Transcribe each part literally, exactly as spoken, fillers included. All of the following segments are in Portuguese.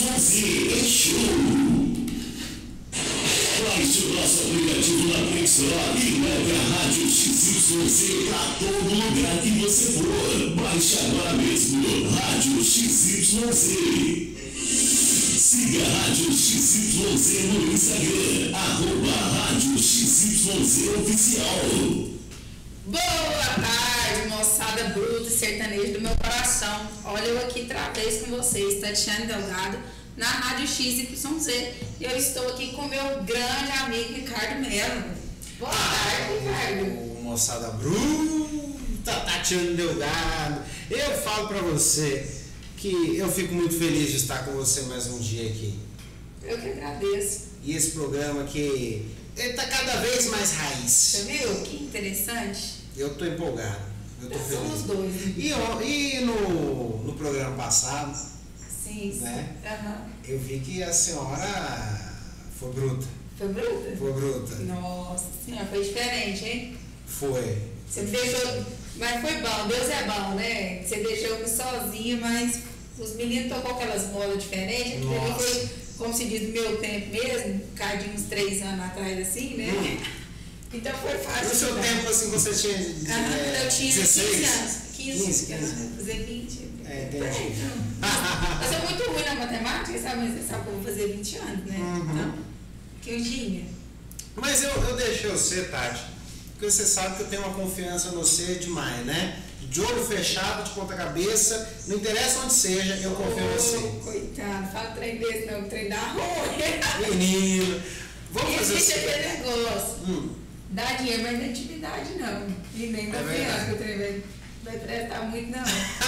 Y Z é show. Baixe o nosso aplicativo na Play Store e leve a Rádio X Y Z a todo lugar que você for. Baixe agora mesmo Rádio X Y Z. Siga a Rádio X Y Z no Instagram, arroba Rádio X Y Z Oficial. Boa tarde, moçada bruta e sertaneja do meu coração. Olha eu aqui outra vez com vocês, Tatiane Delgado, na Rádio X Y Z. E eu estou aqui com meu grande amigo Ricardo Melo. Boa tarde, Ricardo. Moçada bruta, Tatiane Delgado. Eu falo pra você que eu fico muito feliz de estar com você mais um dia aqui. Eu que agradeço. E esse programa que ele tá cada vez mais raiz. Você viu? Que interessante. Eu tô empolgado. Eu tô feliz. Somos dois. E, e no, no programa passado, sim, né? Uhum. Eu vi que a senhora foi bruta. Foi bruta? Foi bruta. Nossa senhora, foi diferente, hein? Foi. Você me deixou. Mas foi bom, Deus é bom, né? Você deixou eu sozinha, mas os meninos tocou aquelas modas diferentes. Aquilo ali foi, como se diz, do meu tempo mesmo, cadinho uns três anos atrás, assim, né? Hum. Então foi fácil. No seu tempo, assim, você tinha. Ah, é, eu tinha dezesseis? quinze anos. quinze, quinze, quinze. Fazer vinte. É, entendi. Eu sou muito ruim na matemática, sabe? Você sabe que eu vou fazer vinte anos, né? Uhum. Então, que eu tinha. Mas eu, eu deixei você, Tati, porque você sabe que eu tenho uma confiança no você demais, né? De olho fechado, de ponta cabeça, não interessa onde seja, eu confio em você. Oh, coitado, fala trem desse não, trem da rua. Menino, vamos fazer Existe assim. aquele negócio. Hum. Dá dinheiro, mas não é intimidade não. E nem confiança que o trem vai, vai prestar muito não.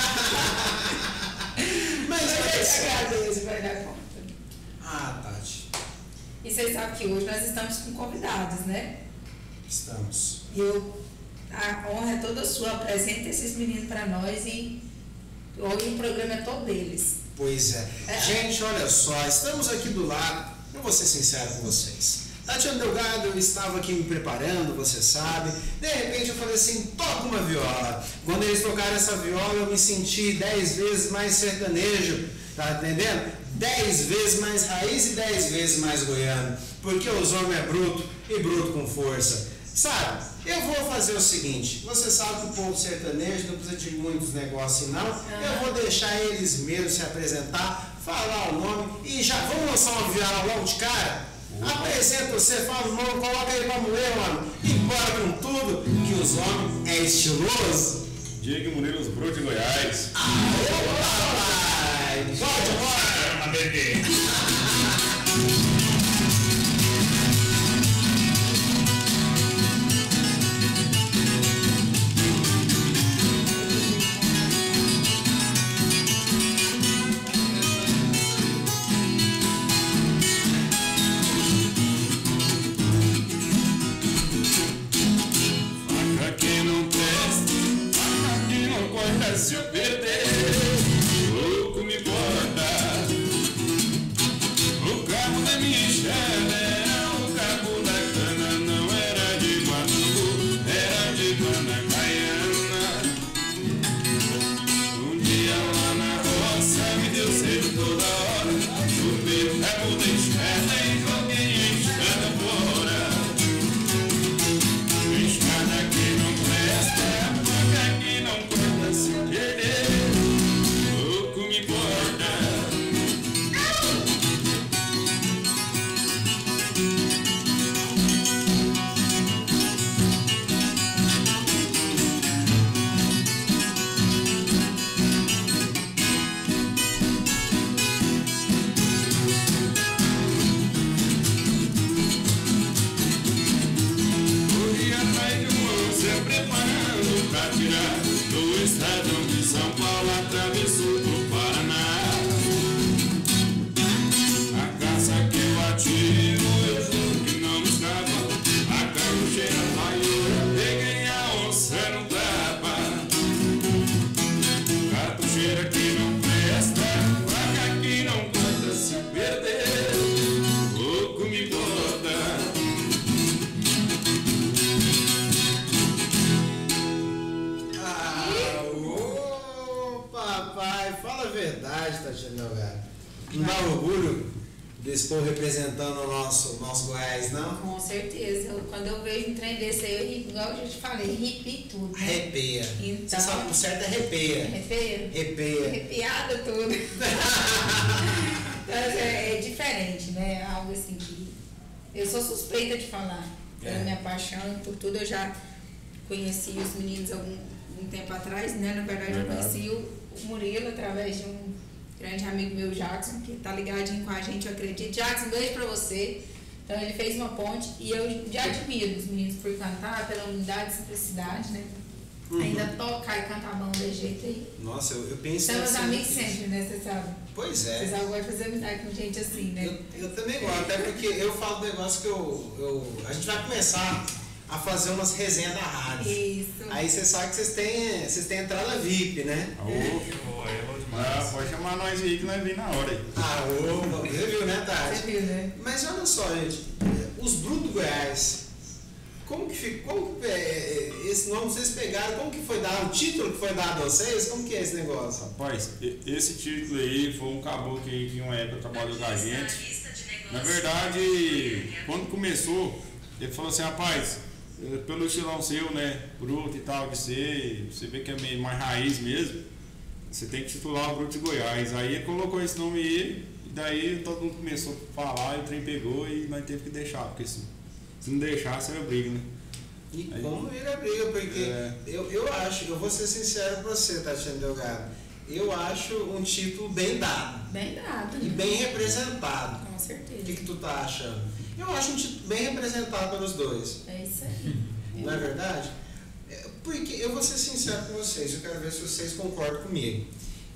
Mas, mas eu mas... te agradeço, vai dar conta. Ah, Tati. E vocês sabem que hoje nós estamos com convidados, né? Estamos. E eu, a honra é toda sua, apresenta esses meninos para nós e hoje o programa é todo deles. Pois é. é. Gente, olha só, estamos aqui do lado, eu vou ser sincero com vocês. Tatiane Delgado, eu estava aqui me preparando, você sabe. De repente eu falei assim, toca uma viola. Quando eles tocaram essa viola, eu me senti dez vezes mais sertanejo, tá entendendo? Dez vezes mais raiz e dez vezes mais goiano. Porque os homens é bruto e bruto com força. Sabe, eu vou fazer o seguinte, você sabe que o povo sertanejo não precisa de muitos negócios não, eu vou deixar eles mesmos se apresentar, falar o nome e já vamos lançar uma viola logo de cara? Apresenta você, fala o nome, coloca ele pra mulher, mano, e bora com tudo, que os homens é estiloso. Diego Munilos Bruto de Goiás. Aê, papai! Pode, bora! bebê! Se eu perder, louco me importa. O cabo da minha estrada era o cabo da cana. Não era de Guatubu, era de cana caiana. Um dia lá na roça me deu sede toda hora. Chupei o cabo da estrada e joguei a estrada fora. Estrada que não presta, placa que não corta. Se perder, louco me importa. Corri atrás de um onça preparando pra tirar do estradão de São Paulo, atravessou pro Paraná. A caça que eu atiro, eu juro que não me escapa. A carrocheira maior, peguei a onça no tapa. Cartucheira que não presta, faca que não corta. Se perder, louco me bota. Ah, ô, papai, fala a verdade, Tatiane Delgado. Não dá orgulho desse povo representando o nosso, nosso Goiás, não? Com certeza. Eu, quando eu vejo um trem desse aí, eu ri, igual eu já te falei, arrepio tudo. Né? Arrepia. Então, Você sabe que o certo é arrepia. Arrepia? Arrepia. Arrepiada tudo. Então, é, é diferente, né? Algo assim que... Eu sou suspeita de falar. Pela É. minha paixão, por tudo. Eu já conheci os meninos algum um tempo atrás, né? Na verdade, eu Verdade. conheci o, o Murilo através de um grande amigo meu, Jackson, que tá ligadinho com a gente, eu acredito. Jackson, um beijo pra você. Então, ele fez uma ponte e eu já admiro os meninos por cantar, pela humildade e simplicidade, né? Uhum. Ainda tocar e cantar bom desse jeito aí. Nossa, eu, eu penso... Somos assim, amigos sempre, né? Você sabe? Pois é. Vocês agora fazer amizade com gente assim, né? Eu, eu também gosto, até porque eu falo do negócio que eu, eu... A gente vai começar a fazer umas resenhas da rádio. Isso. Aí você sabe que vocês têm, vocês têm entrada V I P, né? Ah, pode chamar nós aí que nós vem na hora aí. Ah, opa, você viu, né, Tati? Você viu, né? Mas olha só, gente, os Brutos Goiás, como que fica, como que, é, esse nome vocês pegaram, como que foi dado, o título que foi dado a vocês, como que é esse negócio? Rapaz, e- esse título aí foi um caboclo que que em uma época trabalhou com a gente. Na verdade, quando começou, ele falou assim, rapaz, eh, pelo estilão seu, né, bruto e tal, de ser, você vê que é meio mais raiz mesmo, você tem que titular o Bruto de Goiás. Aí ele colocou esse nome aí, e daí todo mundo começou a falar, e o trem pegou e nós teve que deixar, porque se, se não deixasse era briga, né? E Aí- como vira briga, porque É. eu, eu acho, eu vou ser sincero pra você, Tatiana Delgado, eu acho um título bem dado Bem dado. e né? bem representado. Com O certeza. que, que tu tá achando? Eu acho um título bem representado pelos dois. É isso aí. Não é verdade? É, porque eu vou ser sincero com vocês, eu quero ver se vocês concordam comigo.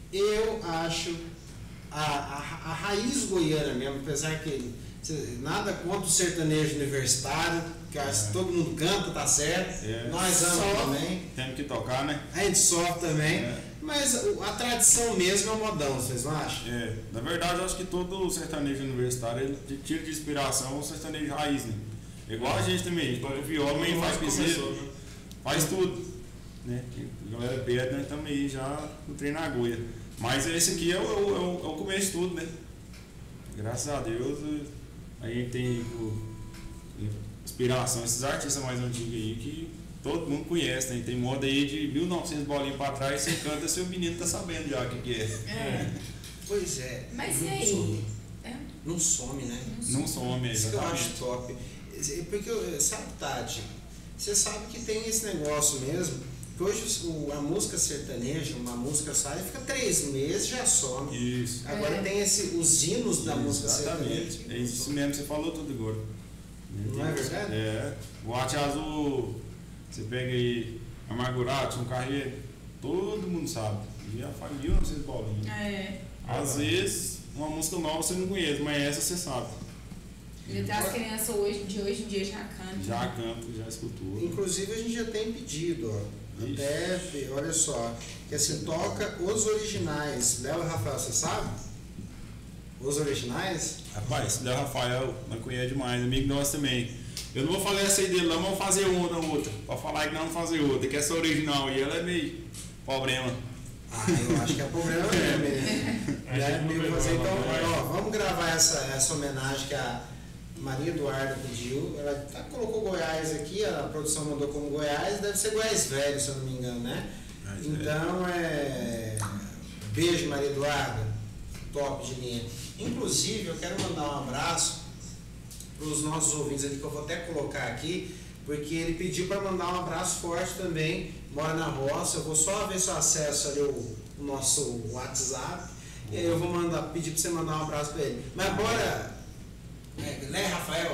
Eu acho a, a, a raiz goiana mesmo, apesar que cê- nada contra o sertanejo universitário, que eu acho que todo mundo canta, tá certo. É. Nós amamos Só. também, Temos que tocar, né? a gente sofre também, É. mas o- a tradição mesmo é o modão, vocês não acham? É, na verdade, eu acho que todo sertanejo universitário ele tira de inspiração o sertanejo raiz, né? Igual a gente também, a gente toca viola, também faz piseiro, faz tudo, né? A galera pede, nós estamos aí já no treino na agulha. Mas esse aqui é o, é o- é o- é o começo de tudo, né? Graças a Deus, a gente tem o- inspiração, esses artistas mais antigos aí que todo mundo conhece, né? Tem moda aí de mil e novecentos bolinhas pra trás, você canta, seu menino tá sabendo já o que, que é. É. Pois é. Mas e não aí? some. É. Não some, né? Não some, Isso que eu acho exatamente. top. Porque, eu- sabe, Tati, você sabe que tem esse negócio mesmo, que hoje o- a música sertaneja, uma música sai, fica três meses já some. Isso. Agora É. tem esse, os hinos da música Exatamente. sertaneja. É isso mesmo, você falou tudo agora. Não é verdade? É. O Arte Azul, você pega aí Amargurado, São Carreiro, todo mundo sabe. Já faz mil e novecentos bolinhas. É. Às vezes, uma música nova você não conhece, mas essa você sabe. E até as crianças hoje, de hoje em dia já cantam. Já canta, já escutou. Inclusive a gente já tem pedido, ó. Ixi. Até, olha só, que assim, toca os originais. Léo e Rafael, você sabe? Os originais? Rapaz, esse Léo Rafael, nós conhece demais, amigo nosso também. Eu não vou falar essa aí dele, não, mas vou fazer uma ou outra. Pra falar que não vou fazer outra, que essa original e ela é meio problema. Ah, eu acho que é problema mesmo. né? Né? Eu vou fazer, então, ó, vamos gravar essa, essa homenagem que a Maria Eduarda pediu. Ela tá- colocou Goiás aqui, a produção mandou como Goiás, deve ser Goiás Velho, se eu não me engano, né? Goiás Velho. Então, é. Beijo, Maria Eduarda. Top de linha. Inclusive, eu quero mandar um abraço para os nossos ouvintes ali, que eu vou até colocar aqui, porque ele pediu para mandar um abraço forte também. Mora na roça, eu vou só ver se eu acesso ali o, o nosso WhatsApp. E aí eu vou mandar, pedir para você mandar um abraço para ele. Mas bora, é, né, Rafael?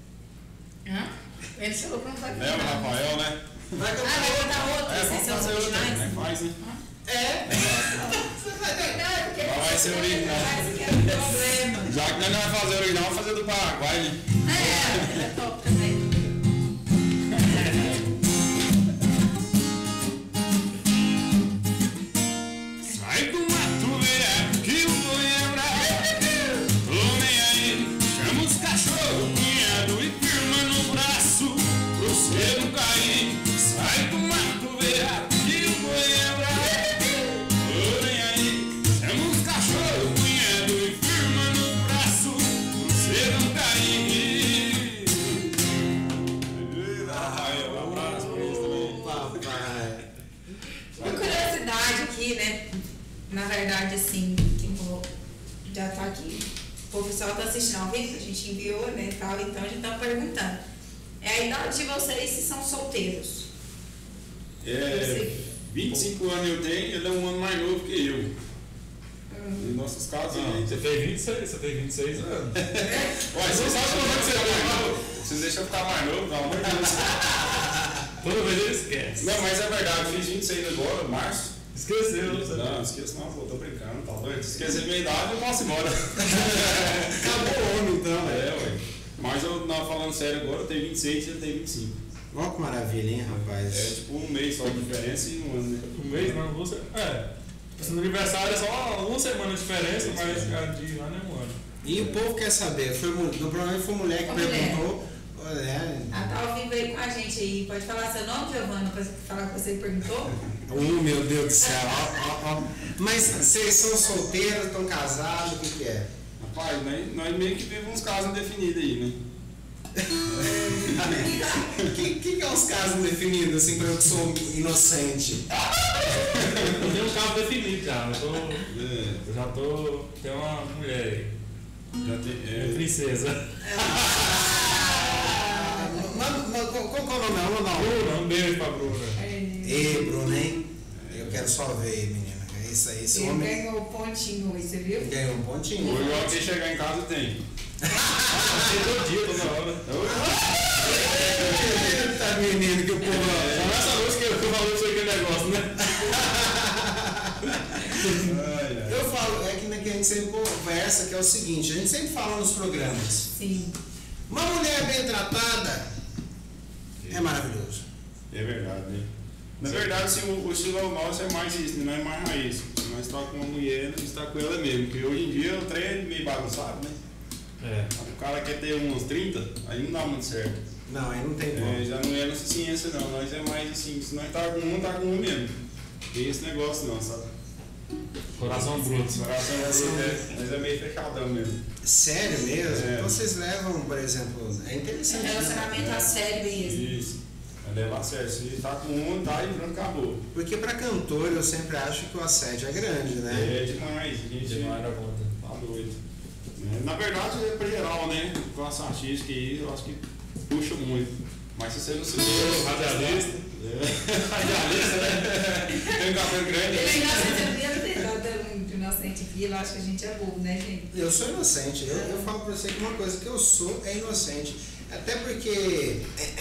Hã? Ele falou que não vai Léo cantar. Rafael, né? Vai Ah, vai cantar. cantar outro, É, esses vamos são os fazer outra. originais? É, faz, hein? É. Mas vai ser original. Esse que é o problema. Já que nós não vamos fazer original, vamos fazer do Paraguai, né? É, ele é top também. Sai do mato, velho, que eu vou lembrar. Tô nem aí, chama os cachorros, cunhado e firma no braço, pro você não cair. Sai do mato, velho, que eu vou lembrar. Tô nem aí, chama os cachorros, cunhado e firma aqui, né? Na verdade, assim, que vou, já tá aqui. O pessoal tá assistindo ao vivo, a gente enviou, né, tal, então a gente tá perguntando. É a idade de vocês se são solteiros? É, vinte e cinco anos eu tenho, ele é um ano mais novo que eu. Hum. Em nossos casos, Não, né? você tem vinte e seis, você tem vinte e seis anos. Olha, você sabe como é que você é mais novo? Você deixa eu ficar mais novo, pelo amor de Deus. Toda vez ele esquece. Não, mas é verdade, eu fiz vinte e seis agora, março. Esqueceu, você Não, não esqueço não, pô, tô brincando, tá doido? Se esquecer minha idade, eu posso ir embora. Acabou o homem então, né? É, ué. Mas eu, não, falando sério agora, eu tenho vinte e seis e ele tem vinte e cinco. Olha que maravilha, hein, rapaz? É tipo um mês só de diferença e um ano, né? Um mês não, você. É. No aniversário é só uma semana de diferença, mas a de ano é um ano. E o povo quer saber, foi, no problema foi mulher que Foi mulher. perguntou. Olha, Ah, tá ao vivo aí com a gente aí. Pode falar seu nome, Giovana, pra falar que você perguntou? oh, meu Deus do céu. Ó, ó, ó. Mas vocês são solteiros, estão casados, o que, que é? Rapaz, nós, nós meio que vivemos uns casos indefinidos aí, né? O que, que, que é os casos definidos, assim, pra eu que sou inocente? Eu tenho um carro definido já, eu, tô, É, eu já tô. Tem uma mulher aí, já tem, uma é, princesa. Mas, mas, qual, qual que é o nome? Vamos dar um. Bruna, um beijo pra Bruna. Ei, Bruno, hein? Eu quero só ver, menina. É isso aí, esse Ele homem ganhou o pontinho hoje, você viu? ganhou um pontinho. hoje eu quem chegar em casa tem. Tem todo dia, toda hora. Tá menino que o povo. Só nessa noite que eu, que eu falei pra você aquele negócio, né? Ai, ai. Eu falo, é que, né, que a gente sempre conversa, que é o seguinte, a gente sempre fala nos programas. Sim. Uma mulher bem tratada é maravilhoso. É verdade, né? Na verdade, assim, o, o estilo nosso é mais isso, não é mais raiz. Nós está com uma mulher, nós está com ela mesmo. Porque hoje em dia o trem é meio bagunçado, né? É. O cara quer ter uns trinta, aí não dá muito certo. Não, aí não tem como. É, já não é nossa ciência não, nós é mais assim, se nós tá com um, tá com um mesmo. Tem esse negócio não, sabe? Coração bruto. Coração bruto, é, nós é meio fechadão mesmo. Sério mesmo? É. Então vocês levam, por exemplo, é É interessante. um relacionamento né? a sério mesmo. Isso. Vai levar a sério. Se tá com um, tá e pronto, acabou. Porque pra cantor eu sempre acho que o assédio é grande, né? É demais, a gente Demais da conta. tá doido. É, na verdade, é pra geral, né? Classe artística aí, eu acho que puxa muito. Mas se você não se Eu, radialista. É. Radialista, né? Tem um cabelo grande. Ele é inocente, eu tenho inocente aqui, eu acho que a gente é bobo, né, gente? Eu sou inocente. Eu, eu falo pra você que uma coisa que eu sou é inocente. Até porque.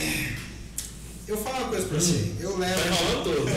Eu falo uma coisa pra você. Eu levo. Tá falando todo.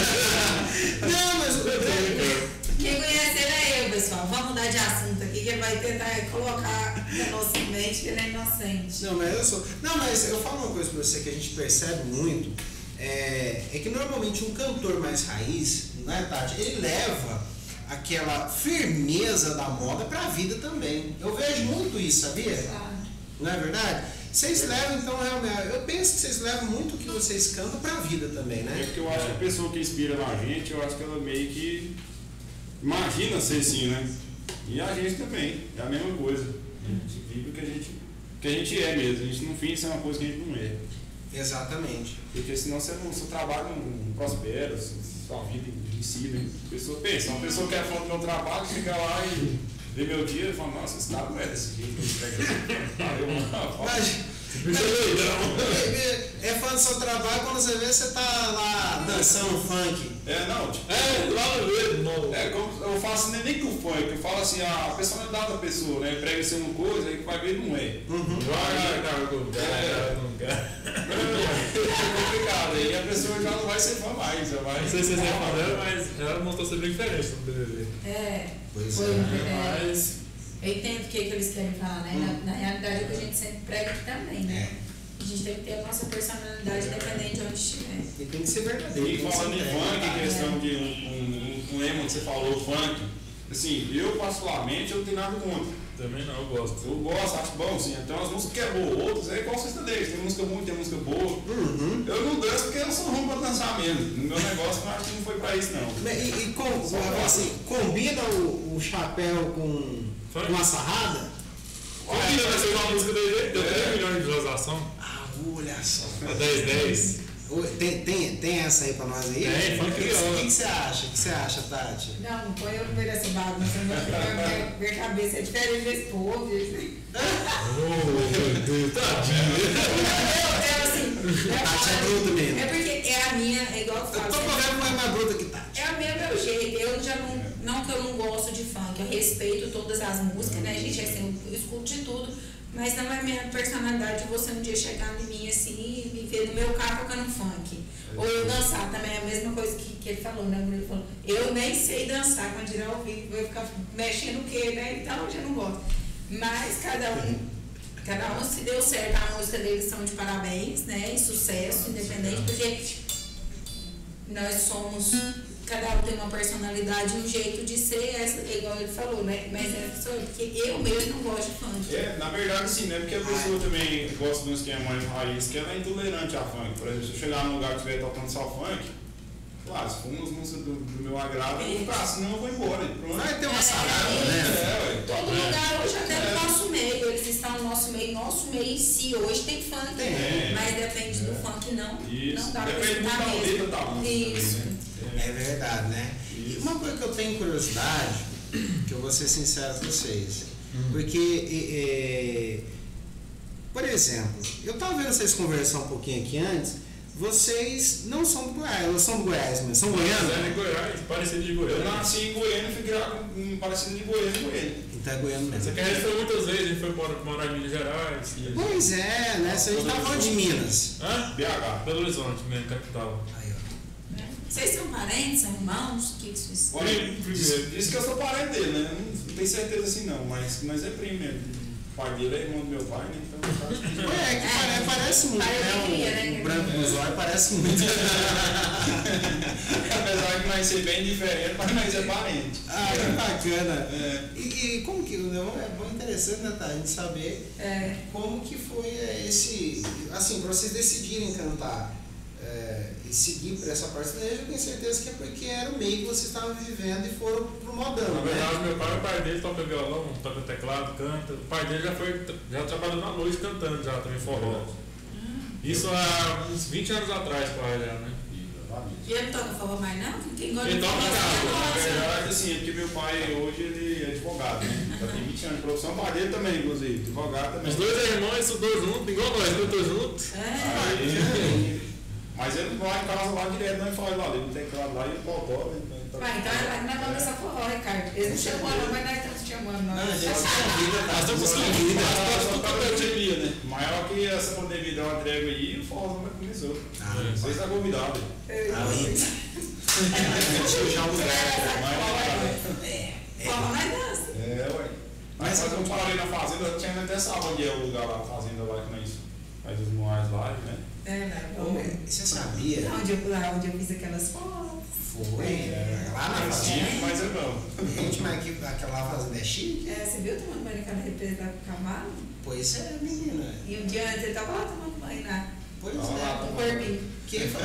Não, mas. Quem conhece ele é eu, pessoal. Vamos mudar de assunto aqui, que ele vai tentar colocar na nossa mente que ele é inocente. Não, mas eu sou. Não, mas eu falo uma coisa pra você que a gente percebe muito. É, é que normalmente um cantor mais raiz, né, Tati? Ele leva aquela firmeza da moda pra vida também. Eu vejo muito isso, sabia? Ah, Não é verdade? Vocês levam, então, realmente. Eu penso que vocês levam muito o que vocês cantam pra vida também, É né? porque eu acho que a pessoa que inspira na gente, eu acho que ela meio que imagina ser assim, né? E a gente também, é a mesma coisa. A gente vive o que a gente, o que a gente é mesmo, a gente não finge ser uma coisa que a gente não é. Exatamente. Porque senão você não, seu trabalho não prospera, sua vida em si, né? A pessoa pensa, uma pessoa que é fã do meu trabalho, chega lá e vê meu dia e fala, nossa, esse cara não é desse jeito, Mas, é fã do seu trabalho quando você vê você tá lá dançando funk. É, não, tipo, É, lá no meio, não. é, como, eu faço nem, nem com o funk, eu falo assim, a personalidade da pessoa, né? Prega ser uma coisa, aí que vai ver não é. Uhum. É complicado, aí a pessoa já não vai ser fã mais, já vai. Não sei se vocês estão falando, mas ela mostrou ser bem diferente no B B B. é. Pois Foi, é. é. Mas. Eu entendo o que, que eles querem falar, né? Na, na realidade é o que a gente sempre prega aqui também, né? A gente tem que ter a nossa personalidade independente de onde estiver. E tem que ser verdadeiro. E tem que falando ser em entregue. funk, questão de um, um, um lema que você falou, funk, assim, eu particularmente eu não tenho nada contra. Também não, eu gosto. Eu gosto, acho bom, sim. Tem umas músicas que é boa, outras é igual sertanejo, tem música ruim, tem música boa. Uhum. Eu não danço porque eu sou ruim pra dançar mesmo. No meu negócio eu acho que não foi pra isso, não. E, e com, assim, combina o, o chapéu com, Funk? com a sarrada? Combina, vai ser uma música do jeito, deu três milhões de visualização. Ah, olha só. É dez dez. Tem, tem, tem essa aí pra nós aí? Tem, funk O que, viola. que, que você acha? O que você acha, Tati? Não, não põe eu no meio dessa bagunça, não. Minha, minha cabeça é diferente desse povo. Meu Deus, tadinho. Eu, eu, assim, eu Tati é falo, bruta mesmo. é porque é a minha, é igual eu Eu falo. tô correndo mais mais bruta que Tati. É o meu, meu jeito. Eu já não. Não que eu não gosto de funk, eu respeito todas as músicas, né, gente? Assim, eu escuto de tudo. Mas não é minha personalidade você um dia chegar em mim assim e me ver no meu carro tocando funk. Ou eu dançar também, é a mesma coisa que, que ele falou, né? Ele falou, eu nem sei dançar quando irá ao vivo, vou ficar mexendo o quê, né? Então eu já não gosto. Mas cada um, cada um se deu certo, a música deles são de parabéns, né? E sucesso, independente, porque nós somos. Cada um tem uma personalidade, um jeito de ser, essa, igual ele falou, né? Mas é só porque eu mesmo não gosto de funk. É, na verdade sim, né? Porque a pessoa também gosta de um esquema mais raiz, que ela é intolerante a funk. Por exemplo, se eu chegar num lugar que estiver tocando só funk, claro, se for umas músicas do, do meu agrado, eu vou ficar, senão eu vou embora. Pronto. Vai ter uma É, salada, é, né? É, ué. Todo lugar hoje, até no nosso meio, eles estão no nosso meio, nosso meio em si, hoje tem funk, Tem. mas depende do funk, não. Isso. Não dá pra Depende do escutar talento mesmo. da música Isso. também, né? É verdade, né? E uma coisa que eu tenho curiosidade, que eu vou ser sincero com vocês, porque, é, é, por exemplo, eu estava vendo vocês conversar um pouquinho aqui antes, vocês não são do Goiás, elas são do Goiás, mas são goianos? É de Goiás, parecido de Eu Goiás. nasci em Goiânia e fui criado um parecido de Goiânia com ele. Então é goiano Essa mesmo. aqui a gente foi muitas vezes, a gente foi embora morar em Minas Gerais. E... Pois é, né? Se a gente tá falando de Minas. Hã? B H. Belo Horizonte, mesmo, capital. Aí, ó. Vocês são parentes, são irmãos? O que que vocês são? Olha, Primo, diz, primeiro. diz que eu sou parente dele, né? Não, não tenho certeza assim não, mas nós é primo mesmo. O pai dele é irmão do meu pai, né? Então eu acho que... É, que pare- parece muito, Pai né? alegria, O, né? o branco dos olhos parece muito. Apesar de nós ser bem diferente, mas nós é parente. Ah, que bacana. É. E, e como que, né, é bom interessante, né, tá? A gente saber É. como que foi é, esse, assim, para vocês decidirem cantar é, e seguir por essa parte sertaneja, eu tenho certeza que é porque era o meio que vocês estavam vivendo e foram pro modão, Na verdade, né? meu pai, o pai dele toca violão, toca teclado, canta. O pai dele já foi, já trabalhou na noite cantando já também forró. Isso há uns vinte anos atrás, pai, já, né? E ele toca forró mais não? Quem gosta Ele de toca forró nada, é Na nossa. verdade, assim, é porque meu pai hoje ele é advogado, né? Já tem vinte anos de profissão, o pai dele também, inclusive, advogado também. Os dois irmãos estudou junto, igual nós, cantou junto. É. Aí, mas ele vai em casa lá direto, não fala lá, ele tem teclado lá e ele botó, né? Vai, então nós vamos dançar forró, Ricardo. Eles não chamam, não, mas nós estamos chamando. Não, a Não, gente se convida, tá? Nós estamos Se convidados. convida. Só para a pandemia, né? Maior que essa pandemia deu uma trégua aí, o forró não começou. Ah, Você está convidado. aí. Deixa eu já o lugar. É. Forró nós dança. É, ué. Mas quando eu parei na fazenda, eu tinha até sabe onde é o lugar lá, a fazenda lá que nós faz os moais lá, né? É, não. Ô, Você sabia? Onde eu, lá onde eu fiz aquelas fotos. Foi. Lá na Mas fazenda. sim, mas eu não. Gente, mas aqui, aquela fazenda é chique? É, você viu tomando banho naquela represa da Camaro? Pois é, menina. E um dia antes ele tava lá tomando banho na, Pois Ah, é. no corpinho. Que é.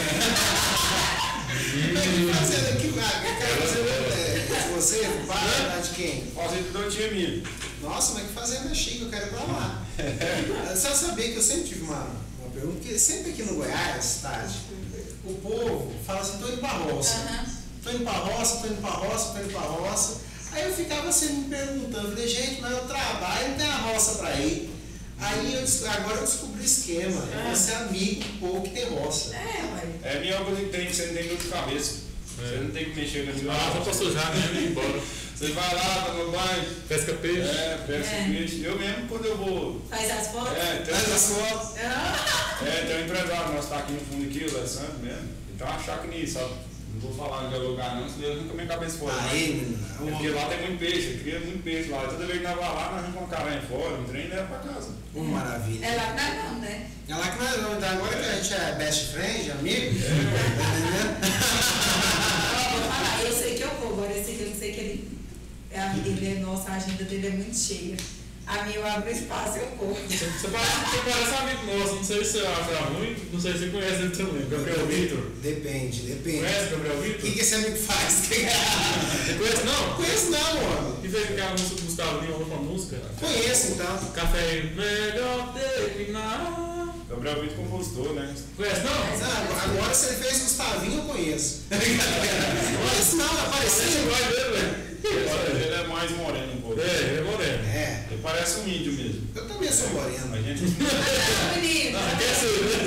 Que fazenda aqui, aquela fazenda é você, pai, lá de quem? Fazenda da tia minha. Nossa, mas que fazenda chique, eu quero ir pra lá. Você sabia que eu sempre tive uma, uma pergunta, porque sempre aqui no Goiás, Tati, o povo fala assim, tô indo pra roça. Aham. Tô indo pra roça, tô indo pra roça, tô indo pra roça. Aí eu ficava sempre me perguntando, falei, gente, mas eu trabalho, não tem a roça pra ir. Aí eu, des- agora eu descobri o esquema, é você é amigo do povo que tem roça. É, ué. É a melhor coisa que tem, que você não tem dor de cabeça. Você não tem que mexer com Ah, só pra sujar mesmo e ir embora. Você vai lá, toma banho, Pesca peixe. é, pesca É. peixe. Eu mesmo, quando eu vou. Faz as fotos. É, tem Faz as um, fotos. Ah, é, tem um empresário nosso tá aqui no fundo aqui, o Alessandro mesmo. Então uma chácara nisso, sabe? Não vou falar de lugar não, senão eu arranco minha cabeça fora. mas- Aí, menina, É porque lá tem muito peixe, cria muito peixe lá. Toda vez que nós vamos lá, nós arrancamos uma caranha fora, um trem e leva pra casa. uma maravilha. é lá que nós vamos, né? É lá que nós vamos, então agora que a gente é best friend, amigo, tá entendendo? Ó, vou falar, eu sei que eu vou, agora esse aqui eu não sei que ele. A vida dele é nossa, a agenda dele é muito cheia. A minha eu abro espaço e eu vou. Você você parece, você parece amigo nosso, não sei se você acha ruim, não sei se você conhece ele também. Gabriel Vitor. Depende, depende. Conhece Gabriel O Vitor? que, que esse amigo faz? Você conhece não? Conheço não, homem. Que fez aquela música do Gustavo Lima, uma música? Conheço então. Café melhor terminar. Gabriel Vitor, compositor, né? Conhece não? Não, agora se ele fez Gustavinho, eu conheço. Mas não, Parece apareceu. igual dele, velho. Ele é mais moreno um pouco. É, ele é moreno. É, Ele parece um índio mesmo. eu também sou A moreno. gente. Não, menino. Não, quer ser.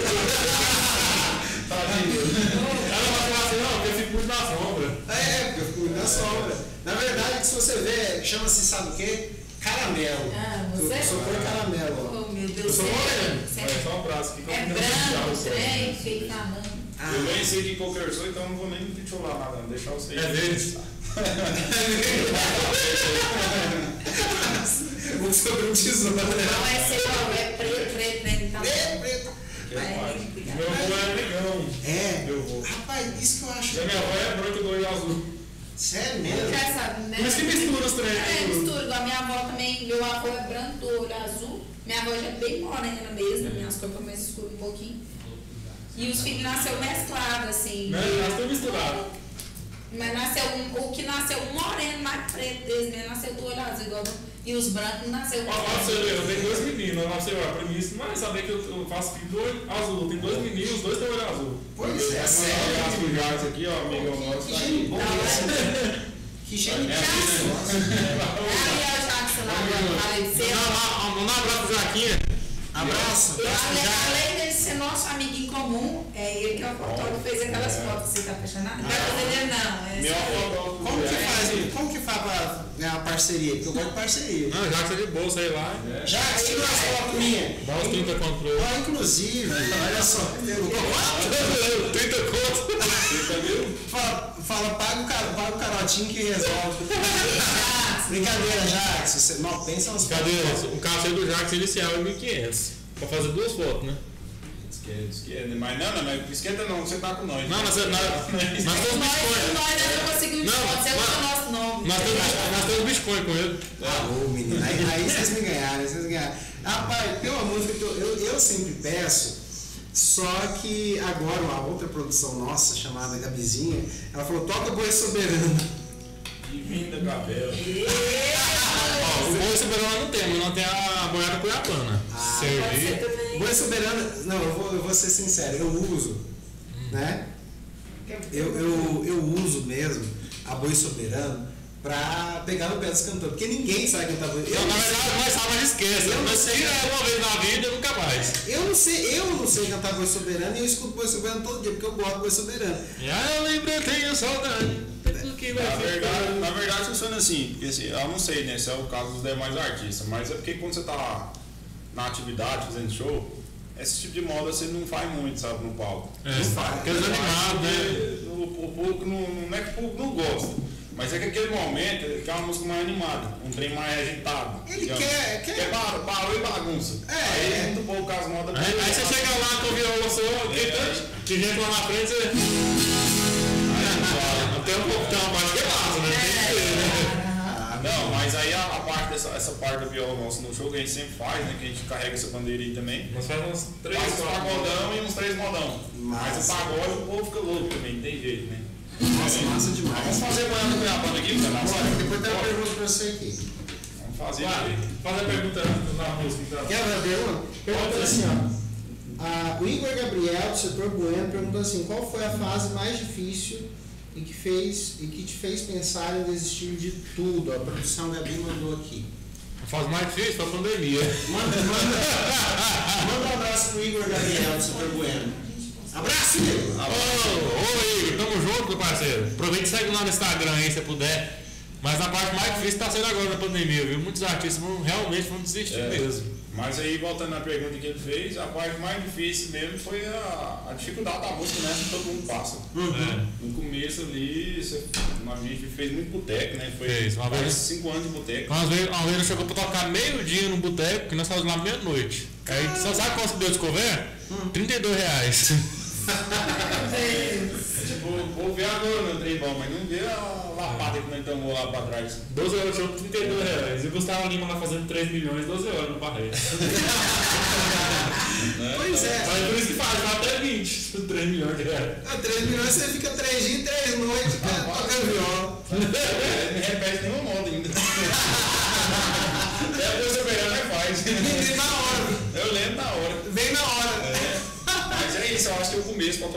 Tadinho. Ela vai falar assim, não, porque eu fico muito na sombra. É, porque eu fico muito na sombra. Na verdade, se você ver, chama-se, sabe o quê? Caramelo. Ah, você? Eu sou cor caramelo. Oh, meu Deus. Eu sou moreno. Você Olha só um braço aqui. é branco, o trem, feio tamanho. Ah, Eu nem sei de qual que eu sou, então não vou nem titular nada, não. Deixar você. É verde. vou sobre um tesouro. Não é seu, é preto, preto, preto, tá É, preto. Aí, cuidado. Meu avô é negão. É, Meu avô. rapaz, isso que eu acho. E a minha avó é branca do olho azul. Sério mesmo? Já sabe, né? Por isso que mistura os três. É, mistura. Igual a minha avó também, meu avô é branco do olho azul. Minha avó já é bem morena mesmo, minhas cores mais escuras um pouquinho. E os filhos nasceram mesclados, assim. Não, elas estão misturadas. Mas nasceu um, o que nasceu um moreno mais preto deles mesmo, nasceu do olho azul, igual do- e os brancos nasceu Ó, ó, você vê, eu tenho dois meninos. Eu sei, ó, pra mim isso não é saber que eu, eu faço filho do olho azul. Eu tenho dois meninos, os dois têm olho azul. Pois é, Um sério. abraço pro Jacques aqui, ó, amigão nosso. Que Tá gênio aí. bom Tá, esse. Que gênio É, bom. Aí é o Jackson lá, agora, faleceu. Não, não dá abraço pro Jaquinha. Abraço. E além, além dele ser nosso amigo em comum, é ele que é o fotógrafo que fez aquelas fotos. Você tá apaixonado? Não é fazer dele, não. É Meu só ele. avô. Como que faz, como que faz pra ganhar uma parceria? Porque eu gosto de parceria. Não, Jackson é de bolsa aí lá. Já, tira umas fotos minhas. Dá uns trinta conto pro Ah, inclusive, olha só. trinta conto. Fala, fala paga, o cara, paga o carotinho que resolve. Brincadeira, Jackson. Você não pensa nas Cadê? O cachê do Jackson inicial é mil e quinhentos. Pra fazer duas fotos, né? Esquerda, esquerda. Mas não, não, não, esquerda não, você tá com nós. Não, nós, nós, nós temos Nós, Bitcoin. nós não conseguimos Não, fotos, é mas- o nosso nome. Nós temos, nós temos Bitcoin com ele. Ah, ô menino, aí, aí vocês me ganharam, vocês me ganharam. Rapaz, tem uma música que eu, eu, eu sempre peço, só que agora uma outra produção nossa, chamada Gabizinha, ela falou, toca Boi Soberano. Divina Cabelo. Ó, o boi soberano não tem, mas não tem a boiada cuiabana. Ah, Pode ser Servir. também. Boi Soberano, não, eu vou, eu vou ser sincero, eu uso, né? Eu, eu, eu uso mesmo a Boi Soberano pra pegar no pé dos cantores, porque ninguém sabe cantar boi. Eu Não, na não sei, verdade, nós só mas esquece. Eu não Nós sei. tira uma vez na vida e nunca mais. eu não sei, eu não sei cantar Boi Soberano e eu escuto Boi Soberano todo dia, porque eu gosto de Boi Soberano. E aí eu lembro, tenho saudade. Tudo que vai Na verdade, ficar. na verdade funciona assim, porque assim, eu não sei, né, se é o caso dos demais artistas, mas é porque quando você tá na atividade, fazendo show, esse tipo de moda você não faz muito, sabe, no palco. É, não faz. aqueles Não faz animados, né? porque O, o público não, não é que o público não gosta, mas é que aquele momento ele quer uma música mais animada, um trem mais agitado. Ele digamos. quer- quer- Quer bar- barulho e bagunça. É. Aí é muito pouco as modas. Aí, aí você chega lá com o violão seu, que, que gente lá na frente, você. Aí, tem um pouco, tem uma parte que é massa, né? Tem que ter, né? Ah, Não, mas aí a, a parte dessa essa parte do violão nosso no show que a gente sempre faz, né? Que a gente carrega essa bandeirinha também. Nós fazemos uns três, Faz um quatro pagodão e uns três modão. Mas Massa. o pagode o povo fica louco também, não tem jeito, né? Nossa, massa Vamos demais. fazer manhã do Cuiabano aqui, cara? Agora, depois tem uma pergunta pra você aqui. Vamos fazer Vai, aqui. faz a pergunta na música, então. Quer ver a pergunta? Pergunta assim, ó. Ah, o Igor Gabriel, do setor Bueno, perguntou assim, qual foi a fase mais difícil e que, fez, e que te fez pensar em desistir de tudo? A produção Gabi mandou aqui. A fase mais difícil foi a pandemia. Manda, manda, manda um abraço pro Igor Gabriel, do setor Bueno. Abraço, Igor! Ô, ô Igor, tamo junto, meu parceiro. Aproveita e segue lá no Instagram aí, se puder. Mas a parte mais difícil tá sendo agora na pandemia, viu? Muitos artistas vão, realmente vão desistir É. mesmo. Mas aí, voltando na pergunta que ele fez, a parte mais difícil mesmo foi a, a dificuldade da música, né? Que todo mundo passa. É. No começo ali, você, a gente fez muito boteco, né? Foi Fez, uma quase vez. cinco anos de boteco. Uma vez, uma vez nós chegou pra tocar meio-dia no boteco, que nós estávamos lá meia-noite. Aí, só sabe quanto que deu de cover? trinta e dois reais. Tipo, o povo vê agora no trem bom, mas não vê a lapada que nós tomamos lá pra trás. doze horas show, trinta e dois reais. E o Gustavo Lima lá fazendo três milhões, doze horas no Barreto. Pois é. Mas por isso que faz, vai até vinte, três milhões de reais. Ah, três milhões você fica três dias e três noites, cara, tocando viola. Não repete nenhuma moda ainda. É a coisa melhor que faz. Vem na hora, Eu lembro na hora. vem na hora.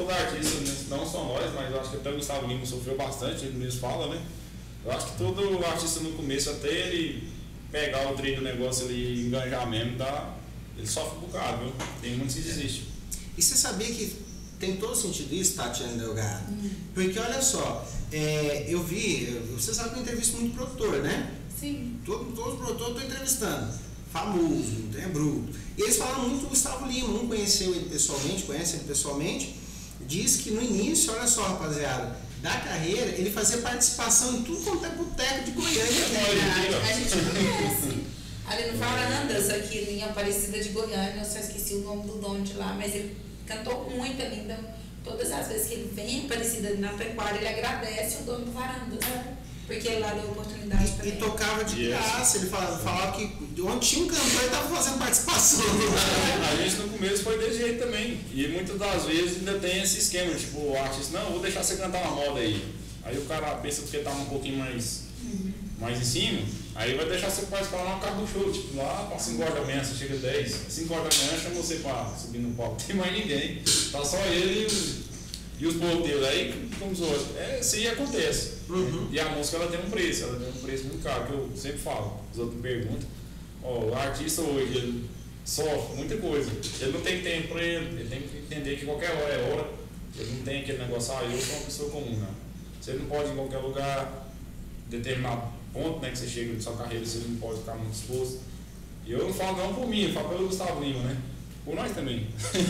os artistas, né, não só nós, mas eu acho que até o Gustavo Lima sofreu bastante, ele mesmo fala, né? Eu acho que todo artista no começo, até ele pegar o trem do negócio ali e enganjar mesmo, dá, ele sofre um bocado, viu? Tem muitos que desistem. E você sabia que tem todo sentido isso, Tatiana Delgado? Hum. Porque olha só, é, eu vi, você sabe que eu entrevisto muito produtor, né? Sim. Todo, todos os produtores eu estou entrevistando. Famoso, não é bruto. E eles falam muito do Gustavo Lima, um conheceu ele pessoalmente, conhece ele pessoalmente, diz que no início, olha só, rapaziada, da carreira, ele fazia participação em tudo quanto é boteco de Goiânia. É, a gente conhece. Ali no Varandas, aqui em Aparecida de Goiânia, eu só esqueci o nome do dono de lá, mas ele cantou muito ali. Então, todas as vezes que ele vem em Aparecida na pecuária, ele agradece o dono do Varandas, né? Porque ele lá deu oportunidade para ele. E tocava de graça, ele falava, falava que onde tinha um cantor, ele estava fazendo participação. A gente no começo foi desse jeito também. E muitas das vezes ainda tem esse esquema, tipo, o artista, não, vou deixar você cantar uma moda aí. Aí o cara pensa que tá um pouquinho mais, uhum. mais em cima, aí vai deixar você participar lá no carro do show, tipo, lá para cinco horas da manhã, você chega às dez, cinco horas da manhã chama você para subir no palco, não tem mais ninguém, tá só ele e os, e os porteiros. Aí, como os outros, é, isso aí acontece. Uhum. E a música ela tem um preço, ela tem um preço muito caro, que eu sempre falo, os outros me perguntam, ó, o artista hoje, ele sofre muita coisa, ele não tem tempo para ele, ele tem que entender que qualquer hora é hora, ele não tem aquele negócio, ah, eu sou uma pessoa comum, não. Você não pode ir em qualquer lugar, determinado ponto, né, que você chega na sua carreira, você não pode ficar muito exposto. E eu não falo não por mim, eu falo pelo Gustavo Lima, né? Por nós também.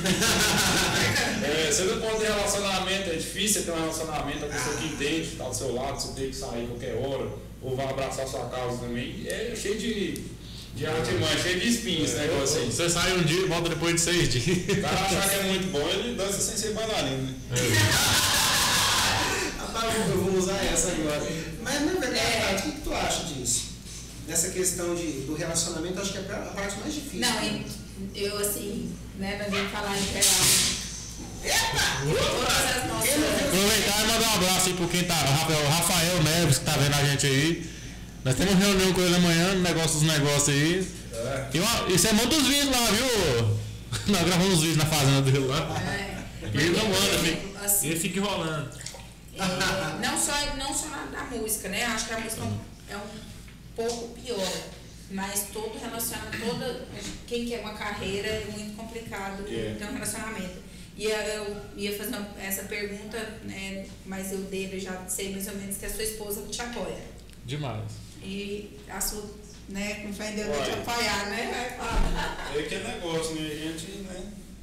É, você não pode ter relacionamento, é difícil ter um relacionamento, a pessoa que entende, está do seu lado, você tem que sair qualquer hora, ou vai abraçar sua causa também. É cheio de, de artimanha, cheio de espinhos, esse negócio aí. Você sai um dia e volta depois de seis dias. O cara achar que é muito bom, ele dança sem ser bailarino, né? É. Eu vou usar essa agora. Mas na verdade, é. O que, que tu acha disso? Dessa questão de, do relacionamento, acho que é a parte mais difícil. Não, né? eu assim, né, nós vamos falar em geral. Epa! Todas as nossas. Aproveitar e mandar um abraço aí pro quem tá. O Rafael Neves, que tá vendo a gente aí. Nós temos uma reunião com ele amanhã, no negócio dos negócios aí. É. E, ó, e você manda os vídeos lá, viu? Nós gravamos os vídeos na fazenda dele lá. É. E ele não manda, assim, ele fica enrolando. É, não só, não só na, na música, né? Acho que a música é um pouco pior, mas todo relacionamento, toda, quem quer uma carreira é muito complicado yeah. ter um relacionamento. E eu ia fazer uma, essa pergunta, né? Mas eu dele já sei mais ou menos que a sua esposa te apoia. Demais. E a sua, né? Não vai entender te apoiar, né? É que é negócio, né? A gente, né?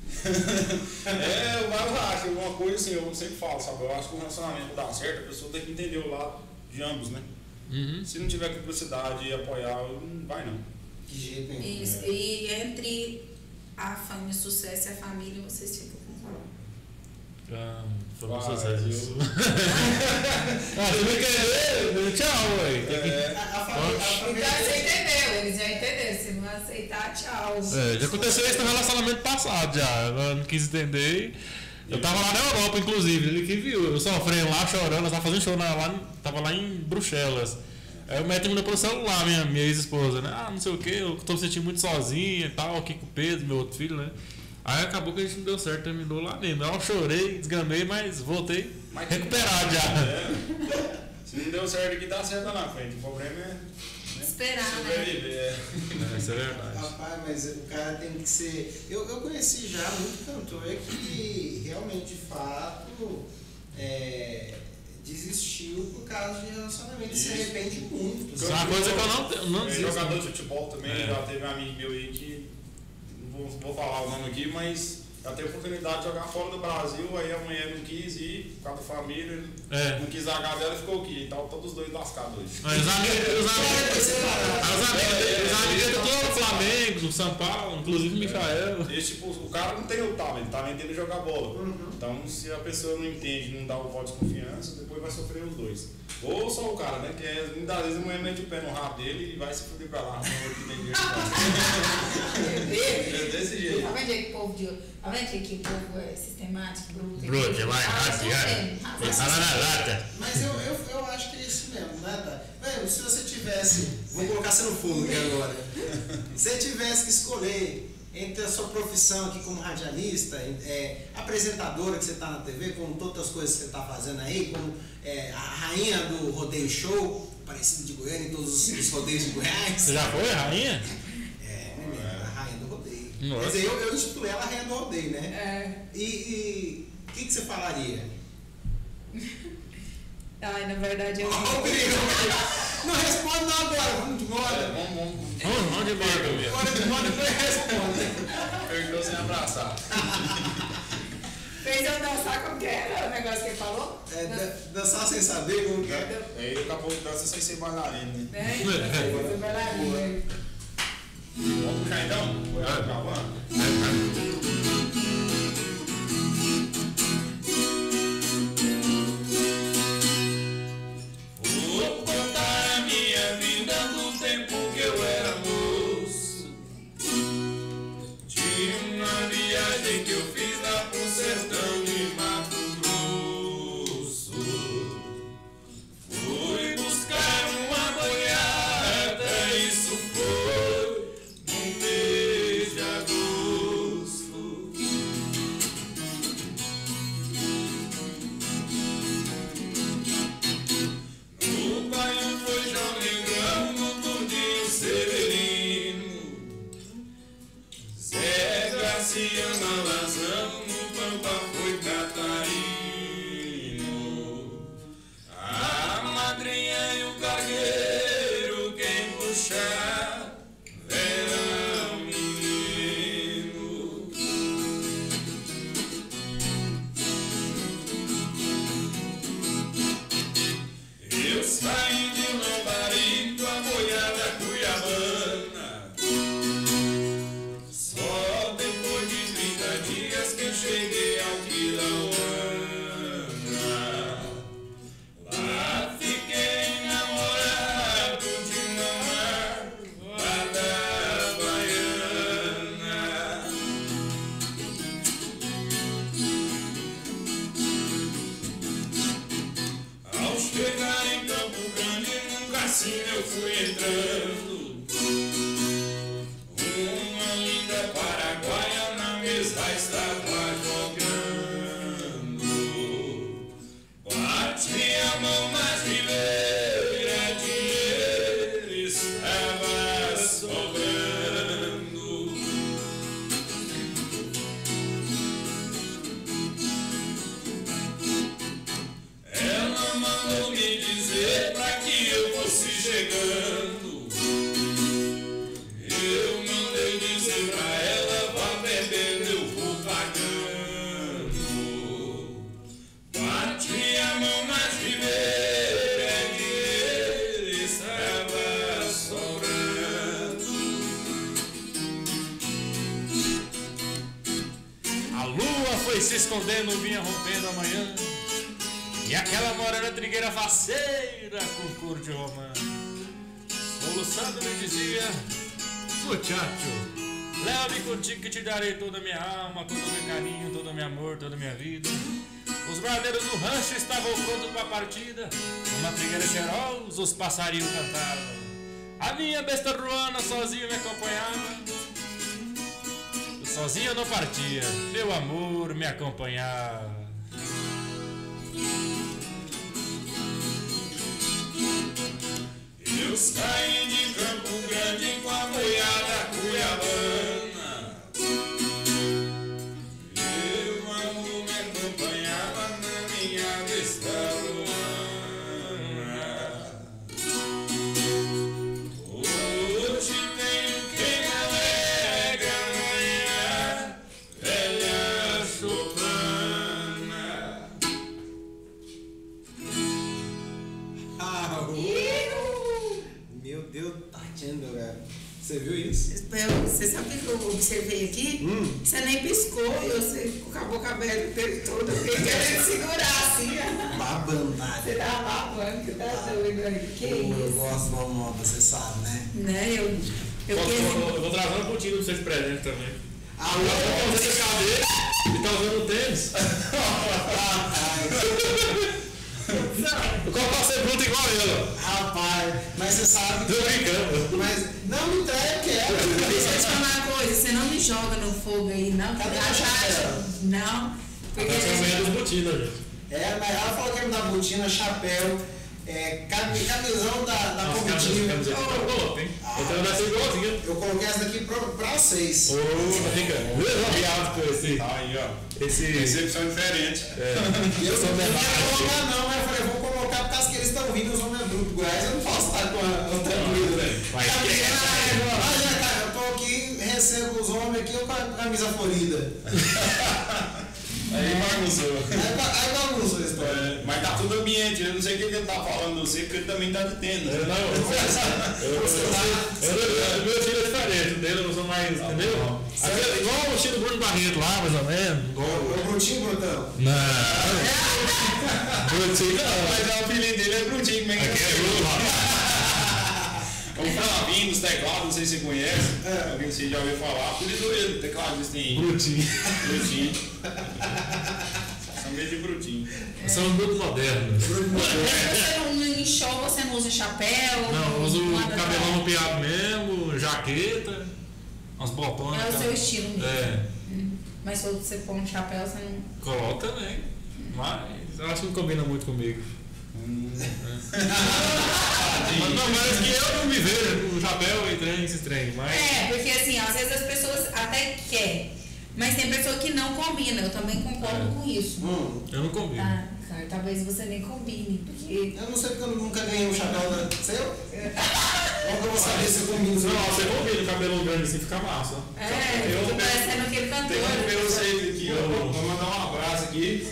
É, mas eu acho, uma coisa assim, eu sempre falo, sabe? Eu acho que o relacionamento dá certo, a pessoa tem que entender o lado de ambos, né? Uhum. Se não tiver cumplicidade e apoiar, não vai não. De jeito nenhum. Isso, é. E entre a fama e o sucesso e a família, vocês ficam com qual? Ah, foi um sucesso. Eu... ah, você não quer tchau, ué. É. A, a família, a família... Então você entendeu, eles já entenderam. Se não aceitar, tchau. É, já aconteceu isso no relacionamento passado já. Eu não quis entender. Eu tava lá na Europa, inclusive, ele que viu. Eu sofrendo lá, chorando, eu tava fazendo show na, lá, tava lá em Bruxelas. Aí o médico me deu pelo celular, minha, minha ex-esposa, né? Ah, não sei o que, eu tô me sentindo muito sozinha e tal, aqui com o Pedro, meu outro filho, né? Aí acabou que a gente não deu certo, terminou lá mesmo. Eu chorei, desgamei, mas voltei mas recuperado já. É. Se não deu certo aqui, dá certo lá na frente. O problema é. Né? Esperar, sobreviver, né? É. Isso é verdade. Rapaz, mas o cara tem que ser. Eu, eu conheci já muito cantor que realmente, de fato, é, desistiu por causa de relacionamento. Isso. Se arrepende muito. Isso é uma coisa que eu não, não é, jogador de futebol também, é. Já teve um amigo meu aí que. Não vou, vou falar o nome aqui, mas. Já teve a oportunidade de jogar fora do Brasil, aí a mulher não quis ir, por causa da família, é. Não quis largar dela e ficou aqui. Então todos os dois lascados hoje. Mas os amigos dele, os amigos dele, todos do Flamengo, do São Paulo, inclusive o Michael. Esse, tipo, o cara não tem o talento, o talento dele é jogar bola. Uhum. Então se a pessoa não entende, não dá o voto de confiança, depois vai sofrer os dois. Ou só o cara, né? Que é, muitas vezes a mulher mete o pé no rabo dele e vai se fuder pra lá. É desse jeito. Tá vendo que o povo de Tá vendo que o povo é sistemático, bruto? Bruto, é mais rápido, cara. Mas eu, eu, eu acho que é isso mesmo, né, tá? Mano, se você tivesse. Vou colocar você no fundo aqui agora. Se você tivesse que escolher entre a sua profissão aqui como radialista, é, apresentadora que você está na T V, como todas as coisas que você está fazendo aí, como é, a rainha do rodeio show, parecida de Goiânia em todos os, os rodeios de Goiás. Você já foi a rainha? É, menina, a rainha do rodeio. Nossa. Quer dizer, eu, eu instituí ela a rainha do rodeio, né? É. E o que, que você falaria? Ai, na verdade eu. Não responde não agora, vamos de moda. Vamos, vamos. Vamos, vamos de moda, Bia. Agora de moda não responde. Perguntou sem abraçar. Fez eu dançar como que era o negócio que ele falou? É, da- dançar sem saber como que é. É, ele acabou de dança sem ser bailarino, né? Né? Você vai lá, né? Vamos puxar então? Foi a gravando? Vou contar a minha vida no tempo que eu era moço. De uma viagem que eu fiz lá pro sertão de Mato Grosso. Fui buscar uma boiada, isso foi no mês de agosto. O baião foi João Negrão, no Tordinho Severino, Zé Graciano Alazão, no Pampa foi Catarino. A madrinha e o cargueiro, quem puxar era o menino. Eu saí de Lombarito, a boiada cuiabana. Só depois de trinta dias que eu cheguei aqui Lauana. Lá fiquei namorado de uma amada baiana. Ao chegar em Campo Grande, num cassino eu fui entrando. Uma linda paraguaia na mesa estava jogando. Bati a mão na fileira, dinheiro estava sobrando. Ela mandou me dizer pra que eu fosse chegando. Eu mandei dizer pra ela, vá bebendo, eu vou pagando. Bati a mão na fileira, dinheiro estava sobrando. A lua foi se escondendo, vinha rompendo a manhã. E aquela morena trigueira faceira com cor de romã, soluçando me dizia: muchacho, leva-me contigo que te darei toda a minha alma, todo o meu carinho, todo o meu amor, toda a minha vida. Os bradeiros do rancho estavam prontos para a partida. Numa trigueira cheirosa os passarinhos cantavam. A minha besta ruana sozinha me acompanhava. Sozinho eu não partia, meu amor me acompanhava. Eu saí de Campo Grande com a boiada cuiabana. Meu amor me acompanhava na minha besta ruana. Hoje tenho quem alegra amanhã, velha soprana. Ah, meu Deus, Tatiana, velho. Você viu isso? Eu- Você sabe o que eu observei aqui? Hum. Você nem piscou e você ficou com a boca aberta o tempo todo. Eu fiquei querendo segurar assim. ó. Babandada. Você tá babando, que tá doido aí. Que Eu, eu isso? gosto do moda, você sabe, né? Né? Eu, eu Eu, fiquei assim. eu, eu vou trazer um pontinho pra vocês presentes também. Ah, Eu vou fazer essa cadeira e tá usando tênis. Eu quero ser bruto igual eu. rapaz, mas Mas você sabe. Tô brincando. Mas não me trai, eu quero. Deixa eu te falar uma coisa, você não me joga no fogo aí, não. Cadê a a chapéu? Jade, não. Porque Tá a gente- comendo botina, gente. É, mas ela falou que ia me dar botina, chapéu, é, cam- camisão da, da Nossa, comitiva. camiseta tá Eu, boa, hein? Então vai ser igualzinho. eu coloquei essa daqui pra, pra vocês. Ô, fica viado com esse. Tá aí, ó. Esse. Recepção diferente. É. Eu Essa não queria homenagem. colocar não, mas eu falei, vou colocar por causa que eles estão vindo, os homens brutos Goiás, eu não posso estar com a outra camisa, velho. Vai ter. Olha, cara, eu tô aqui, recebo os homens aqui, eu com a camisa florida. Aí bagunçou. Aí, ba- aí bagunça a história. É, mas tá tudo ambiente, eu não sei o que que ele tá falando de você, porque ele também tá de tenda. Eu não, eu, eu, eu, eu, meu estilo é diferente, o dele eu não sou mais, entendeu? Aquele, igual o estilo Bruno Barreto lá, mais ou menos. Ô, ô, Brutinho, Brutão. Não. Brutinho não. Mas é o filhinho dele é Brutinho, como é que Aqui é Bruno lá. O Flavinho dos teclados, não sei se você conhece. É. Alguém você já ouviu falar. Por isso ele, tecladista tem Brutinho. Brutinho. São meio de Brutinho. São muito modernos. Você não, em show você não usa chapéu? Não, eu uso nada cabelão tal? no piado mesmo, jaqueta, umas botonas. É o tal. seu estilo mesmo. É, Mas se você pôr um chapéu, você não. coloca também. Mas eu acho que não combina muito comigo. Mas, não, mas que eu não me vejo com chapéu e trem, esses trem. Mas É, porque assim, às vezes as pessoas até querem, mas tem pessoa que não combina. Eu também concordo É. com isso. Hum, eu não combino. Tá, cara, talvez você nem combine, porque. eu não sei porque eu nunca ganhei um chapéu da... seu. Como que eu vou saber se eu combino? Não, você combina o cabelo grande assim, fica massa. É, eu fica também. parecendo aquele cantor. Tem um pelo né? seis aqui, ó. Vou mandar um abraço aqui.